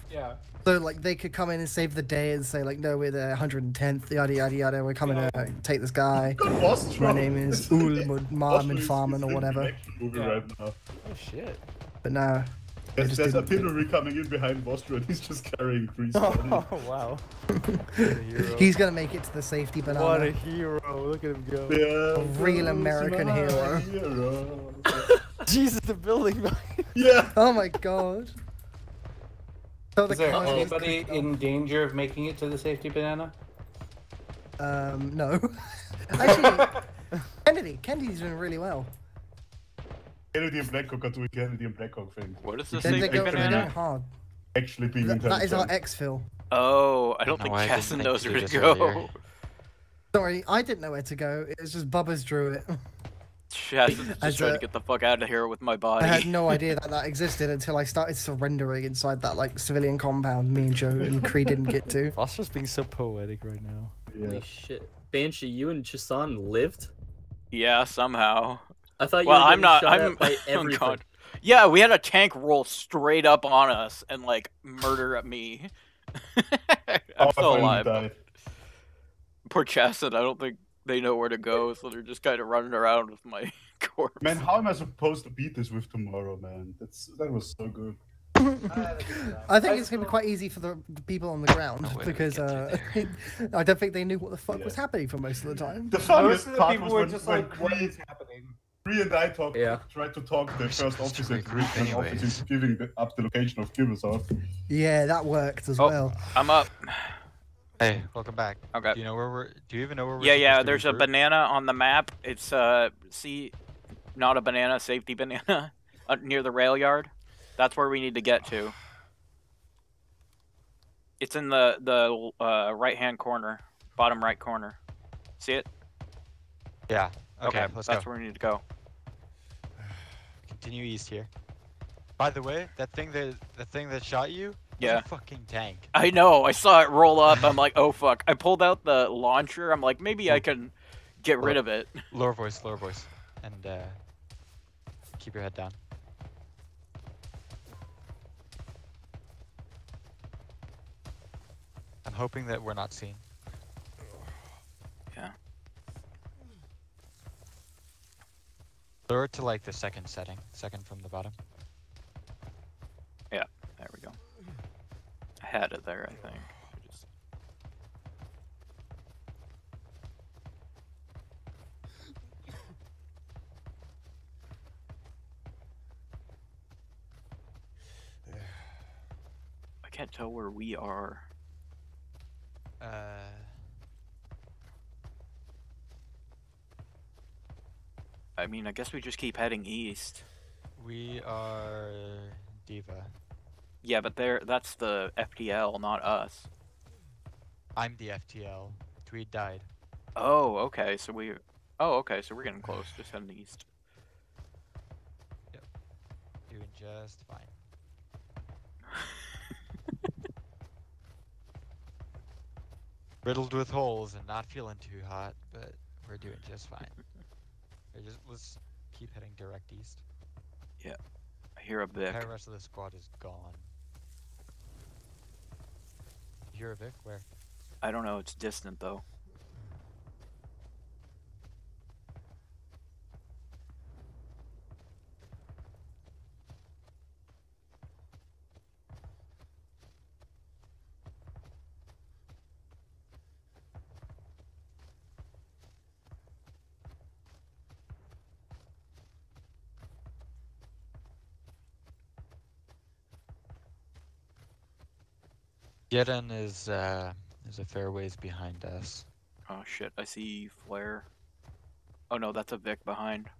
Yeah. So like they could come in and save the day and say like, no, we're the one hundred tenth, yada yada yada. We're coming to take this guy. My name is Ul Marmin Farman or whatever. Movie Yeah. right now. Oh shit. But no. they There's, just there's didn't- artillery coming in behind Vostro and he's just carrying Grease. Oh wow. What a hero. He's gonna make it to the safety banana. What a hero. Look at him go. Yeah, A real American my hero. hero. Jesus, the building. Yeah. Oh my god. So the Is there cars- anybody in danger of making it to the safety banana? Um, no. Actually, Kennedy. Kennedy's doing really well. Kennedy and Blackhawk are doing Kennedy and Blackhawk thing. What is the They're, they're, safety go, they're going banana? hard. Actually being That, that is our intelligent. exfil. Oh, I don't No, think I didn't Casson think knows to where do to this go. earlier. Sorry, I didn't know where to go. It was just Bubbus drew it. Casson's As just trying a- to get the fuck out of here with my body. I had no idea that that existed until I started surrendering inside that like civilian compound me and Joe and Cree didn't get to. Foster's being so poetic right now. Holy shit. Banshee, you and Chisan lived? Yeah, somehow. I thought you well, were I'm getting not. shot I'm. at by Oh everything. god. Yeah, we had a tank roll straight up on us and like murder at me. I'm Oh, still I alive. finally died. Poor Chasson, I don't think they know where to go, so they're just kind of running around with my corpse. Man, how am I supposed to beat this with tomorrow, man? That's that was so good. I think it's gonna be quite easy for the the people on the ground No way we because get uh, I don't think they knew what the fuck was happening for most of the time. The funniest Most of the part people was were when, just when like, what Cree, is happening? Cree and I talked, Yeah. tried to talk the We're first supposed to officer into regroup the officer anyways. into giving the, up the location of Gibbs off. Yeah, that worked as Oh, well. I'm up. Hey, welcome back. Okay. Do you know where we're? Do you even know where we're? Yeah, yeah. supposed to There's a regroup? banana on the map. It's uh, see, not a banana, safety banana, uh, near the rail yard. That's where we need to get to. It's in the the uh, right hand corner, bottom right corner. See it? Yeah. Okay. Okay, let's that's go. where we need to go. Continue east here. By the way, that thing that the thing that shot you. Was Yeah. A fucking tank. I know. I saw it roll up. I'm like, oh fuck. I pulled out the launcher. I'm like, maybe I can get rid of it. Lower voice, lower voice, and uh, keep your head down. I'm hoping that we're not seen. Yeah. Lower to like the second setting, second from the bottom. Yeah. There we go. I had it there, I think. Just... I can't tell where we are. Uh, I mean, I guess we just keep heading east. we are Diva. Yeah, but there that's the F T L, not us. I'm the F T L. Tweed died. Oh, okay. So we Oh, okay. So we're getting close. Just heading east. Doing just fine. Riddled with holes and not feeling too hot, but we're doing just fine. Okay, just let's keep heading direct east. Yeah. I hear a The Vic. entire rest of the squad is gone. You hear a Vic? Where? I don't know, it's distant though. Jeden is uh is a fair ways behind us. Oh shit, I see flare. Oh no, that's a Vic behind.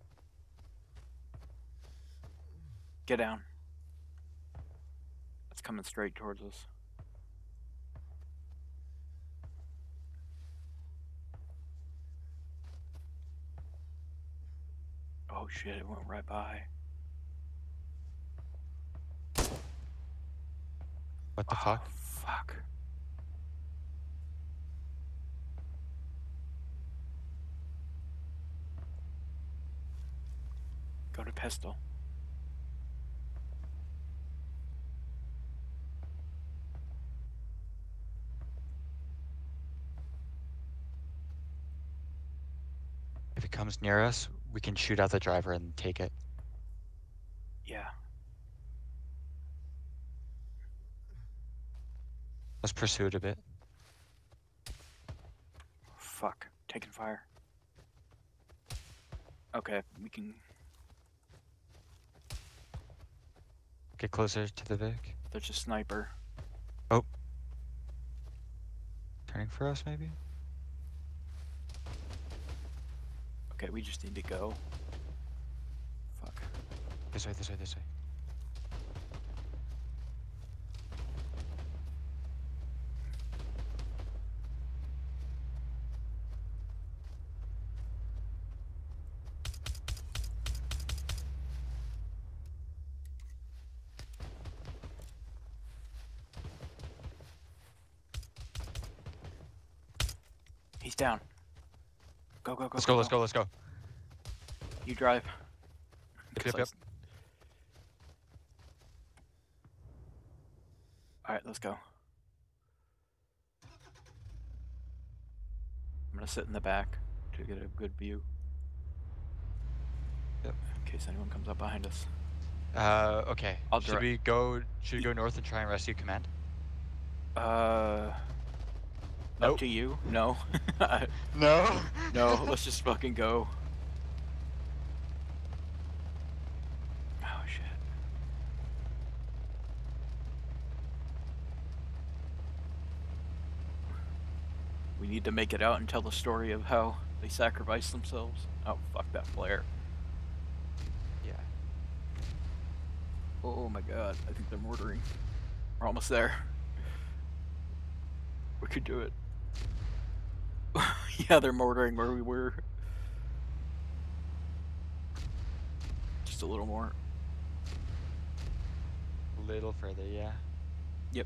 Get down. It's coming straight towards us. Oh shit, it went right by. What the Oh, fuck? Fuck. Go to pistol. it comes near us, we can shoot out the driver and take it. Yeah. Let's pursue it a bit. Fuck. Taking fire. Okay, we can Get closer to the Vic. There's a sniper. Oh. Turning for us, maybe? Okay, we just need to go. Fuck. This way, this way, this way. He's down. Go, go, go. Let's go, let's go, let's go. You drive. Yep, yep. Alright, let's go. I'm gonna sit in the back to get a good view. Yep. In case anyone comes up behind us. Uh, okay. I'll should dri- we go? Should we go north and try and rescue command? Uh. Nope. Up to you? No. No. No. Let's just fucking go. Oh shit. We need to make it out and tell the story of how they sacrificed themselves. Oh fuck that flare. Yeah. Oh my god, I think they're mortaring. We're almost there. We could do it. Yeah, they're mortaring where we were. Just a little more. A little further, yeah. Yep.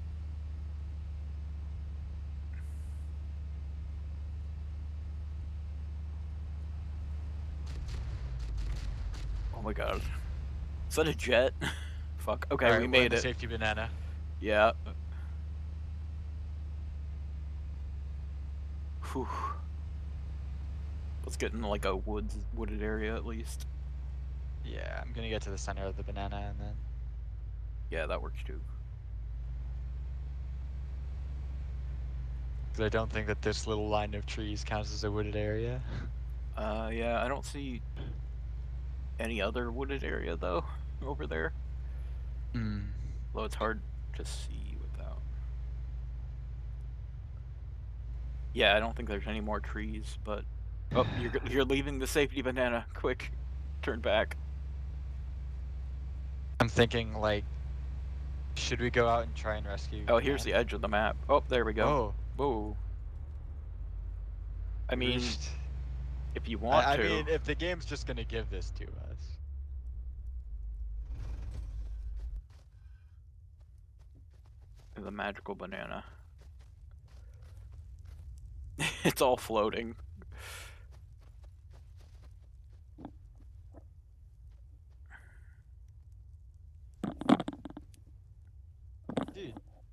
Oh my god. Is that a jet? Fuck. Okay, All right, we we're made in the it. Safety banana. Yeah. Whew. Let's get in like a woods wooded area at least. Yeah, I'm gonna get to the center of the banana and then. Yeah, that works too. Because I don't think that this little line of trees counts as a wooded area. Uh, yeah, I don't see any other wooded area though over there. Hmm. Though it's hard to see without. Yeah, I don't think there's any more trees, but oh, you're you're leaving the safety banana. Quick, turn back. I'm thinking like, should we go out and try and rescue? Oh, here's the edge of the map. Oh, there we go. Oh. Whoa. I We mean, reached- if you want I, I to. mean, if the game's just gonna give this to us. The magical banana. It's all floating. Dude.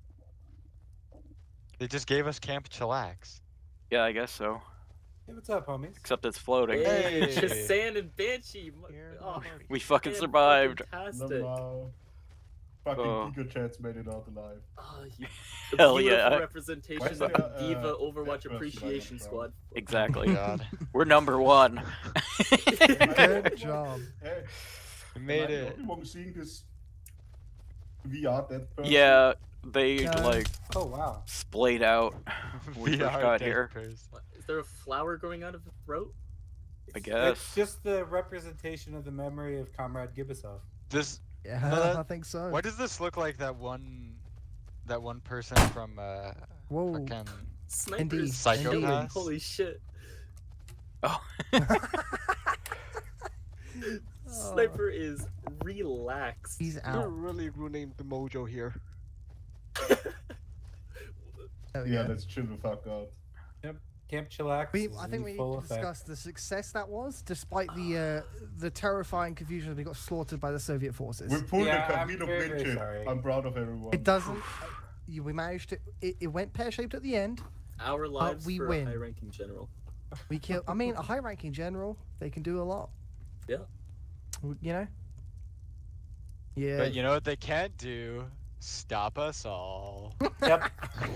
They just gave us Camp Chillax. Yeah, I guess so. Hey, what's up, homies? Except it's floating. Hey, Sand and Banshee. Oh, We fucking man, survived. Fantastic. No, fucking Oh. Giga Chats made it out alive. Oh, you, the Hell beautiful yeah. representation Why of is the there, uh, Diva that Overwatch person Appreciation like that, Squad. Exactly. God. We're number one. Good job. Hey, We made am I the it. only one seeing this V R dead person? Yeah, they Yeah. like Oh wow. splayed out when we V R first got dead here. person. What, is there a flower growing out of the throat? I It's guess. just the representation of the memory of Comrade Gibbisov. This. Yeah, No, that- I think so. Why does this look like that one, that one person from uh, Whoa. fucking Snipers. Indeed. Psychopaths? Holy shit. Oh. Sniper is relaxed. He's You're out. really ruining the mojo here. There we Yeah, go. let's chill the fuck out. Yep. Camp Chillax. We, is I think in we need full to effect. discuss the success that was, despite the uh, the terrifying confusion that we got slaughtered by the Soviet forces. We pulled Yeah, a I'm complete very, very win sorry. I'm proud of everyone. It doesn't. you, we managed to. It, it went pear shaped at the end. Our lives we for win. a high-ranking general. We kill. I mean, a high-ranking general, they can do a lot. Yeah. You know. Yeah. But you know what they can't do? Stop us all. Yep.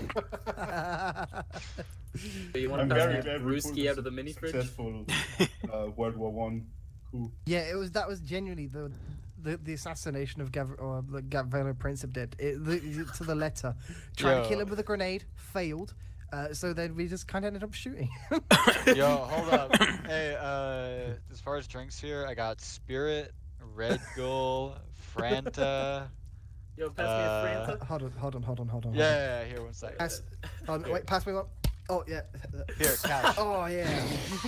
So you want I'm to very pass glad we Brewski pulled out a of the mini fridge? successful uh, World War One coup. Yeah, it was that was genuinely the the, the assassination of Gav or the Gavrilo Princip did it, the, to the letter. Trying Yo. to kill him with a grenade, failed. Uh, so then we just kind of ended up shooting. Yo, hold up. Hey, uh, as far as drinks here, I got Spirit, Red Bull, Franta. Yo, pass uh, me a Franta. Hold on, hold on, hold on, hold on. Yeah, yeah, yeah, here, one second. Pass, hold on, Here. wait, pass me one. Oh yeah. Here, cash. Oh yeah.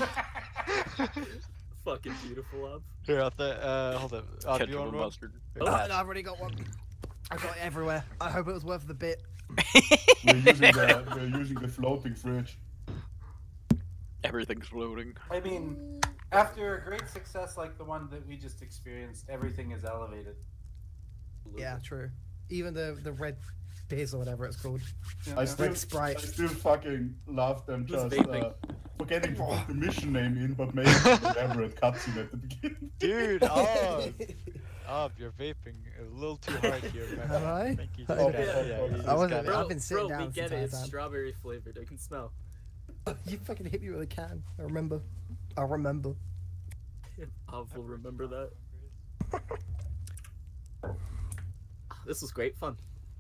Fucking beautiful, up. Here, I'll th uh, hold up. Uh, do you Ketchup want and one? mustard. Oh, no, I've already got one. I got it everywhere. I hope it was worth the bit. We're using the we're using the floating fridge. Everything's floating. I mean, after a great success like the one that we just experienced, everything is elevated. Yeah, true. Even the the red fizz or whatever it's called. I still, Red Sprite. I still fucking love them Who's just vaping? uh, forgetting to put the mission name in, but making an elaborate cutscene at the beginning. Dude, oh, oh, you're vaping a little too hard here. Man. Am I? Thank you. Oh, Yeah, yeah, yeah, I you just wasn't- gotta- Bro, I've been sitting bro, down we get since it. I It's was- strawberry flavored. I can smell. You fucking hit me with a can. I remember. I remember. I will remember that. This was great fun.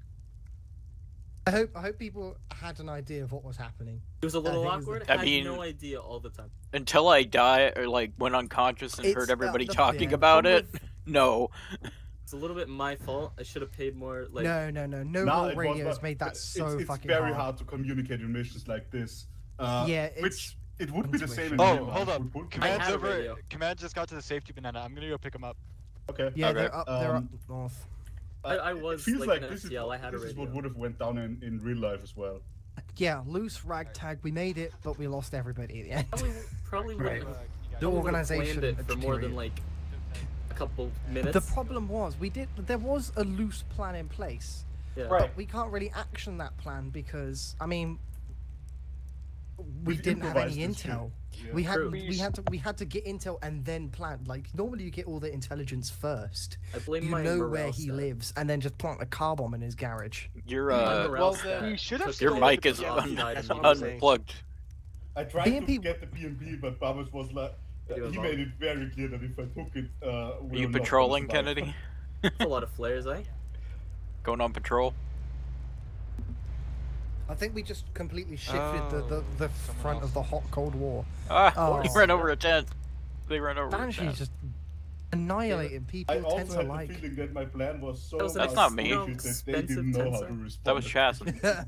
I hope I hope people had an idea of what was happening. It was a little I think it was awkward. the- I I mean- had no idea all the time. Until I die or like went unconscious and It's heard the- everybody the- talking yeah. about it. Problem No. It's a little bit my fault. I should have paid more. Like, no, no, no, no. Nah, Roll it was, radios but made that it's, so it's fucking very hard. hard to communicate in missions like this. Uh, Yeah, it's which it would be the same in Oh, real life. hold up. Would- would- Command's had a over. radio. Command just got to the safety banana. I'm gonna go pick him up. Okay. Yeah, Okay. they're up. They're Um, up north. I, I It was feels like, like an this F is, C L. what, I had a this is radio. what would have went down in, in real life as well. Yeah, loose ragtag. We made it, but we lost everybody at the end. Probably, probably Right. wouldn't- The probably wouldn't have organization planned it for more than period. like a couple minutes. The problem was we did. There was a loose plan in place, yeah. Right. but we can't really action that plan because I mean, we We've didn't have any improvised this shit. intel. Yeah. We had True. we had to we had to get intel and then plan. Like normally you get all the intelligence first. I blame You my know morale where he stat. lives, and then just plant a car bomb in his garage. Your My uh morale well, stat we should have took your still mic is the un- oxide That's and what I'm saying. unplugged. I tried B M P to get the B M P, but Bubbus was like, You do he it made it very clear that if I took it, uh, Are we you were not patrolling, gonna survive. Kennedy? That's a lot of flares, eh? Going on patrol? I think we just completely shifted the, the, Oh, the someone front else. of the hot Cold War. Ah, Oh. he ran over a tent. They ran over a Banshee's tent. just annihilating people. I tend also to had like. the feeling that my plan was so That was That's an not me. bullshit that they expensive didn't know how tent to set. respond. That was Chasm.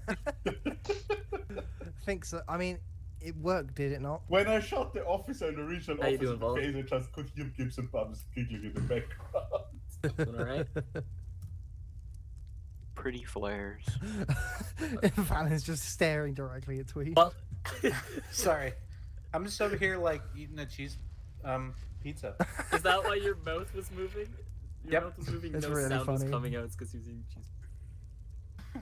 I think so. I mean, it worked, did it not? When I shot the officer in the regional How you office doing, in the Vol? face, I just could hear Gibbs and Bubbus giggling in the background. Doing alright? Pretty flares. Valen's just staring directly at Tweed. Well, Sorry, I'm just over here like eating a cheese um pizza. is that why your mouth was moving? Your Yep. mouth was moving. It's no really sound was funny. coming out. It's because he was eating cheese.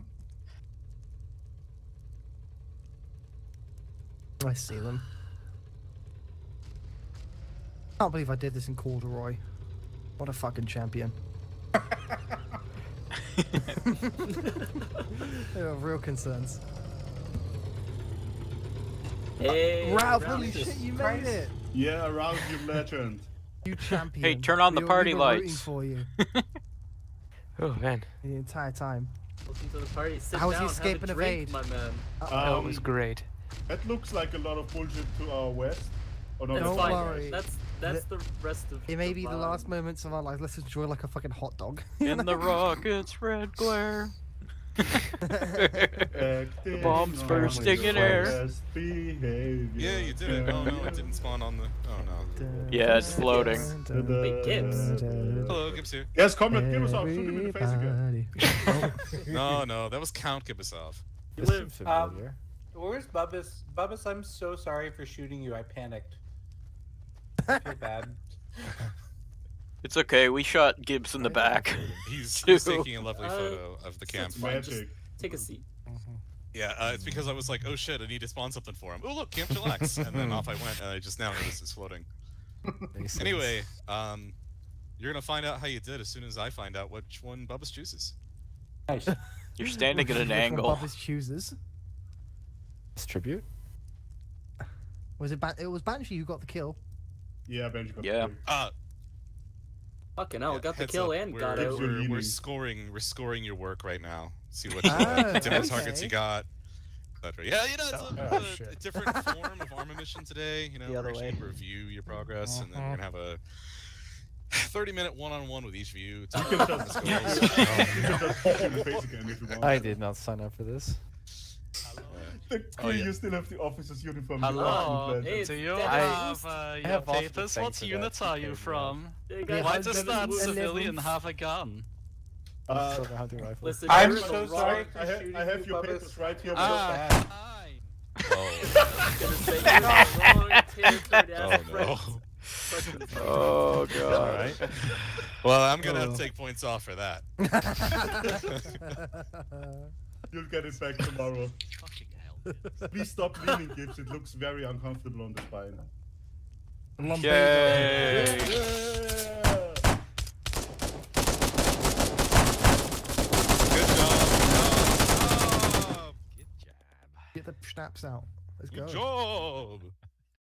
I see them. Can't believe I did this in Corduroy. What a fucking champion. I have real concerns. Hey, Ralph, Ralph. holy shit, you made Christ. it! Yeah, around you, legend. You champion. Hey, turn on the We- we party were rooting lights. for you Oh man, the entire time. Welcome to the party. Sit How was down, the escape have and a drink, evade? my man. that Um, was great. That looks like a lot of bullshit to our west. Oh, no, That's Don't that's fine. fine. worry. That's that's the rest of. It may be the vibe. last moments of our lives. Let's enjoy like a fucking hot dog. In the rocket's red glare. Acting bombs on bursting in your air. best behavior. Yeah, you did it. Oh no, it didn't spawn on the. Oh no. Yeah, it's floating. Wait, Gibbs. Hello, Gibbs here. Yes, Comrade Gibbosov, shoot him in the face again. No, no, that was Count Gibbosov. You live. Um, where's Bubbus? Bubbus, I'm so sorry for shooting you. I panicked. I feel bad. It's okay, we shot Gibbs in the back. He's, Too. he's taking a lovely Uh, photo of the camp. Fine, just Magic. take a seat. Yeah, uh, it's because I was like, oh shit, I need to spawn something for him. Oh look, Camp Chillax, and then off I went, and I just now noticed it's floating. Anyway, um, you're gonna find out how you did as soon as I find out which one Bubbus chooses. Nice. You're standing at an Which one angle. Bubbus chooses. It's tribute. Was it? Ban it was Banshee who got the kill. Yeah, Banshee got Yeah. the kill. Uh, Fucking hell, yeah, got the heads kill up, and we're, got out. We're, we're scoring, we're scoring your work right now. See what Ah, uh, different targets okay. you got. et cetera. Yeah, you know, it's a, Oh, a, shit. a different form of Arma mission today. You know, The we're other actually way. gonna review your progress, and then we're gonna have a thirty minute one-on-one with each of you. To You can discuss just, goals. you can just punch him in the face again if you want. I did not sign up for this. The Oh, three, yeah. you still have the officer's uniform. Hello. You Hey, Do you Dead have Eyes. uh, your have lots of papers? things What for unit that. are you Okay, from? They got Why one does hundred that eleventh. civilian have a gun? Uh, Silver hunting rifle. Listen, I'm you're in so the sorry. wrong- I, ha I have your papers right here. Ah, Oh. Gonna say you're in the wrong territory to ask Oh, no. friends. Oh god. All right. Well, I'm gonna have to take points off for that. You'll get it back tomorrow. Fucking hell. Please stop leaning, Gibbs. It looks very uncomfortable on the spine. Lumbago. Yay. Yeah. Good job. Good job. Good job. Get the snaps out. Let's go. Good job.